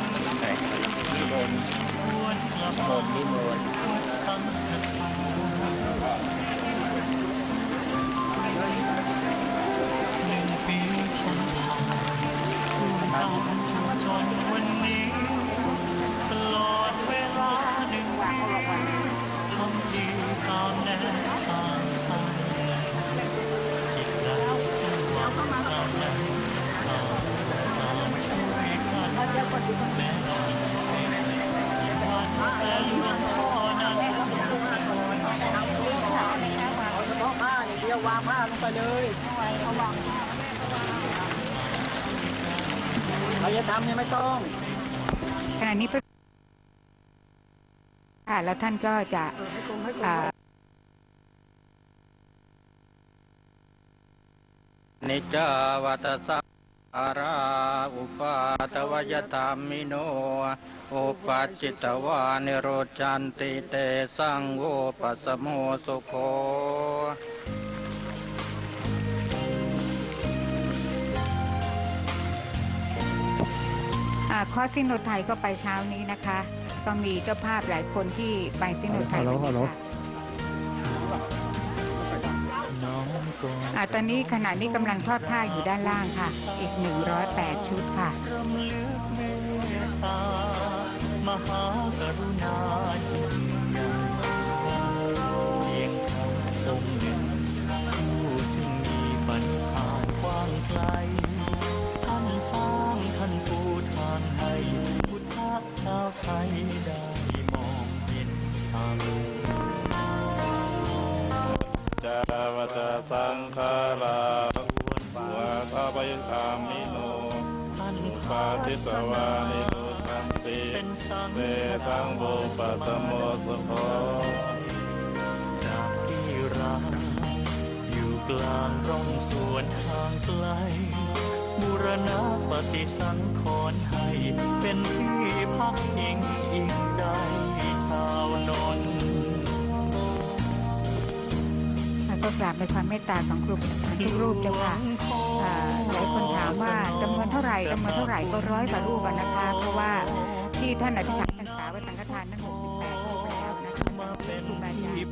วนกลับมาวัดสังฆทาน1 ปีผ่านล่วงการจวบจนวันนี้ตลอดเวลา1 ปีทำดีตามแนวทางท่านกิจใดท่านวางตามนั้นสารช่วยกันแม้ผ่านไปสักกี่วันแต่หลวงพ่อนั้นวางผ้าลงไปเลยเราจะทำเนี่ยไม่ต้องขณะนี้ค่ะแล้วท่านก็จะนิจจาวัตสังขาราอุปาทวยธรรมิโนอุปัจจิตวานิโรธจันติเตสังโฆปัสสโมสุโขคอร์สซิโนไทยก็ไปเช้านี้นะคะก็มีเจ้าภาพหลายคนที่ไปซิโนไทยวันนี้ค่ะตอนนี้ขณะนี้กำลังทอดผ้าอยู่ด้านล่างค่ะอีก108 ชุดค่ะมหากรุณาเพียงองค์หนึ่งผู้ซึ่งมีปัญหากว้างไกลท่านสร้างท่านปูทางให้พุทธะชาวไทยได้มองเห็นทางจาวัตสังขาราวัฏปยธรรมิโนปาทิตวานิโนทันติเวทังโภปัสสโมสุโขจากที่รักอยู่กลางร่องสวนทางไกลบูรณะปฏิสังขรณ์ให้เป็นที่พักพิงอิ่งใจชาวนนท์ก็กราบในความเมตตาของครูทุกรูปเจ้าค่ะหลายคนถามว่าจำนวนเท่าไหร่ก็100 กว่ารูปนะคะเพราะว่าที่ท่านอธิษฐานพรรษาไว้สังฆทานทั้ง68 รูปแล้วนะคะครูบาอาจารย์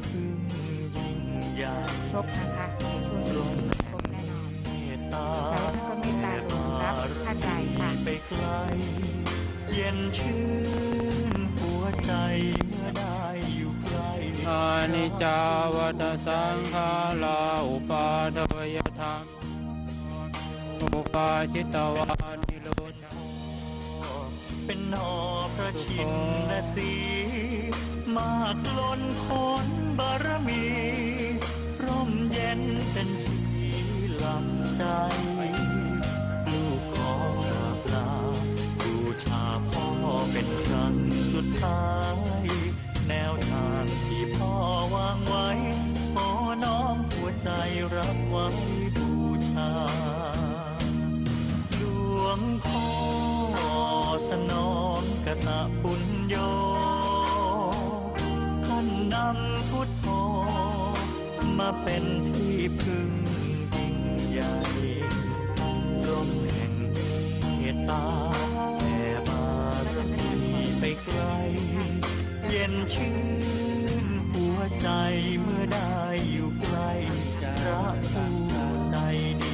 ครบนะคะครบแน่นอนแล้วท่านก็เมตตาลงรับท่านใดค่ะไปไกลเย็นชื่นหัวใจเมื่อได้อยู่ใกล้อานิจจาวัฏสังขาราอุปาทวยธรรมอุปาจิตวานิโรธเป็นนอพระชินสีมากล้นพ้นบารมีร่มเย็นเป็นสีลำใจลูกขอกราบลาบูชาพ่อเป็นครั้งสุดท้ายแนวทางที่พ่อวางไว้ขอน้อมหัวใจรับไว้บูชาหลวงพ่อสนองกตปุญโญเป็นที่พึ่งยิ่งใหญ่ร่มแห่งเมตตาแผ่บารมีไปไกลเย็นชื่นหัวใจเมื่อได้อยู่ใกล้พระผู้ใจดี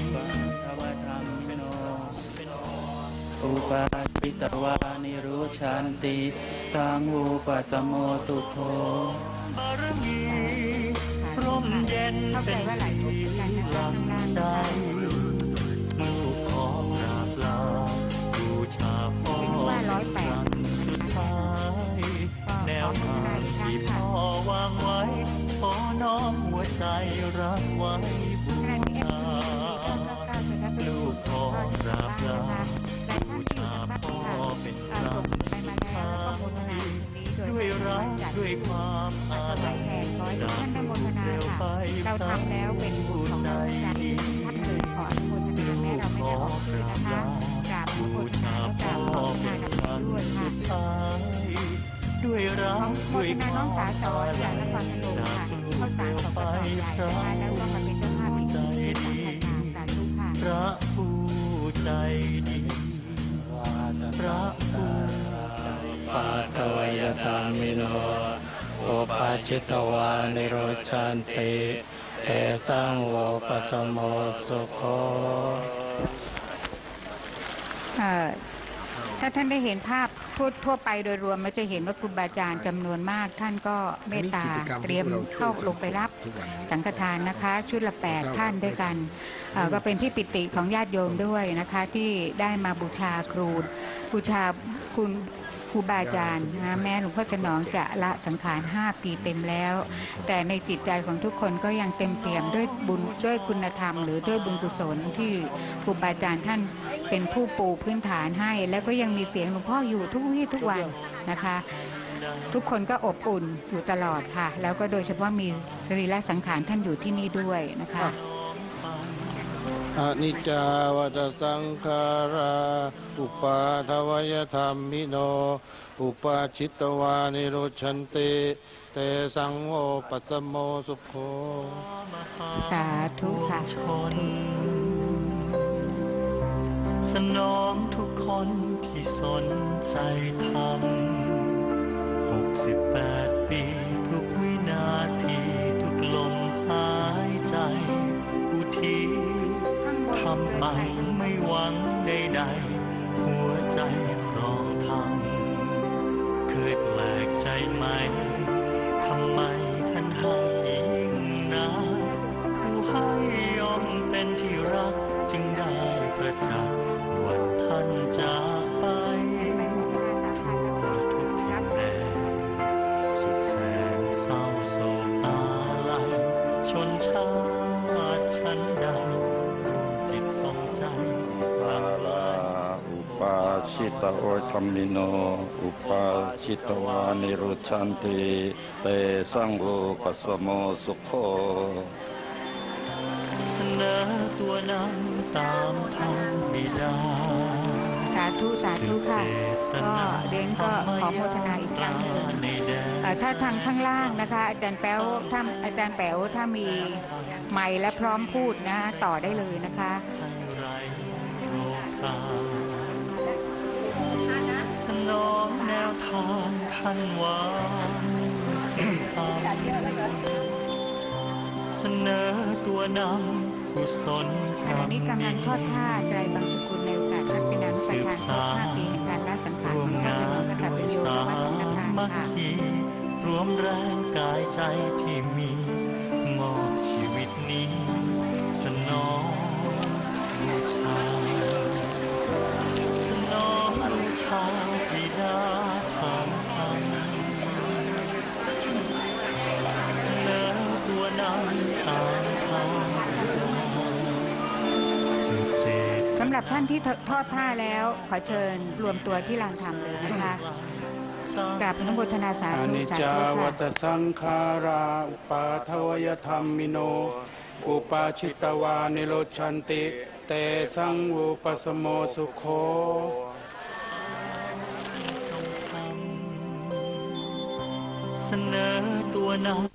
อุปาทิตวานิรุชันติสังอุปสมโมตุโขบารมีร่มเย็นเป็นสีหลังใจลูกขอกราบลาบูชาพ่อเป็นครั้งสุดท้ายแนวทางที่พ่อวางไว้ขอน้อมหัวใจรับไว้บูชาลูกขอกราบลาบูชาพ่อเป็นครั้งสุดท้ายด้วยรักด้วยความอาลัยจากลูกเร็วไปเราทำแล้วเป็นบุญของเราท่านเลยขออนุโมทนาแม้เราไม่ได้ออกสื่อนะคะกราบอนุโมทนาและกราบขอทานกับด้วยค่ะด้วยรักด้วยความอาลัยจากลูกเร็วไปพระใจดีพระผู้ใจดีพระผู้ปาทวยธรรมิโนโอปาชิตวานิโรชันติเตสังโวปัสโมสุโขถ้าท่านได้เห็นภาพทั่วไปโดยรวมมันจะเห็นว่าครูบาอาจารย์จำนวนมากท่านก็เมตตาเตรียมเข้าลงไปรับสังฆทานนะคะชุดละ8ท่านด้วยกันก็เป็นที่ปิติของญาติโยมด้วยนะคะที่ได้มาบูชาครูบูชาคุณครูบาอาจารย์นะแม้หลวงพ่อสนองจะละสังขาร5 ปีเต็มแล้วแต่ในจิตใจของทุกคนก็ยังเต็มเปี่ยมด้วยบุญด้วยคุณธรรมหรือด้วยบุญกุศลที่ครูบาอาจารย์ท่านเป็นผู้ปูพื้นฐานให้แล้วก็ยังมีเสียงหลวงพ่ออยู่ทุกวี่ทุกวันนะคะทุกคนก็อบอุ่นอยู่ตลอดค่ะแล้วก็โดยเฉพาะมีสรีระสังขารท่านอยู่ที่นี่ด้วยนะคะอนิจจาวัฏสังขาราอุปาทวยธรรมิโนอุปาชิตวานิโรชันติเตสังโฆปัสสโมสุโขสาธุค่ะสนองทุกคนที่สนใจทำ68 ปีทุกวินาทีทุกลมหายใจอุทิศทำไปไม่หวังใดๆหัวใจครองธรรมเคยแปลกใจไหมทำไมท่านให้ยิ่งนักผู้ให้ย่อมเป็นที่รักจึงได้ประจักษ์วันท่านจากไปทั่วทุกทิศแดนสุดแสนเศร้าโศกอาลัยชนชาติชั้นใดอุปาชิตวธรรมิโนอุปาชิตวานิรุชันติเตสังโฆปัสสโมสุโขเสนอตัวนำตามทางบิดาสาธุสาธุค่ะก็เดนก็ขอโมทนาอีกครั้งหนึ่งถ้าทางข้างล่างนะคะอาจารย์แป๋วถ้ามีไมค์และพร้อมพูดนะต่อได้เลยนะคะสนองแนวทางท่านวางเสนอตัวนำกุศลขณะนี้กำลังทอดผ้าไตรบางสกุลในโอกาสทักษิณานุปทาน5 ปีแห่งการละสังขารของพระบรมกษัตริย์โยธวัฒนธรรมค่ะรวมแรงกายใจที่มีมอบชีวิตนี้สนองบูชาสนองบูชาบิดาผ่านธรรมเสนอตัวนำตามทางสืบเจตสำหรับท่านที่ทอดผ้าแล้วขอเชิญรวมตัวที่ลานธรรมเลยนะคะกราบอนุโมทนาสาธุอนิจจาวัฏสังขาราอุปาทวยธรรมิโนอุปาชิตวานิโรชันติเตสังโฆปัสสโมสุโขเสนอตัวนำ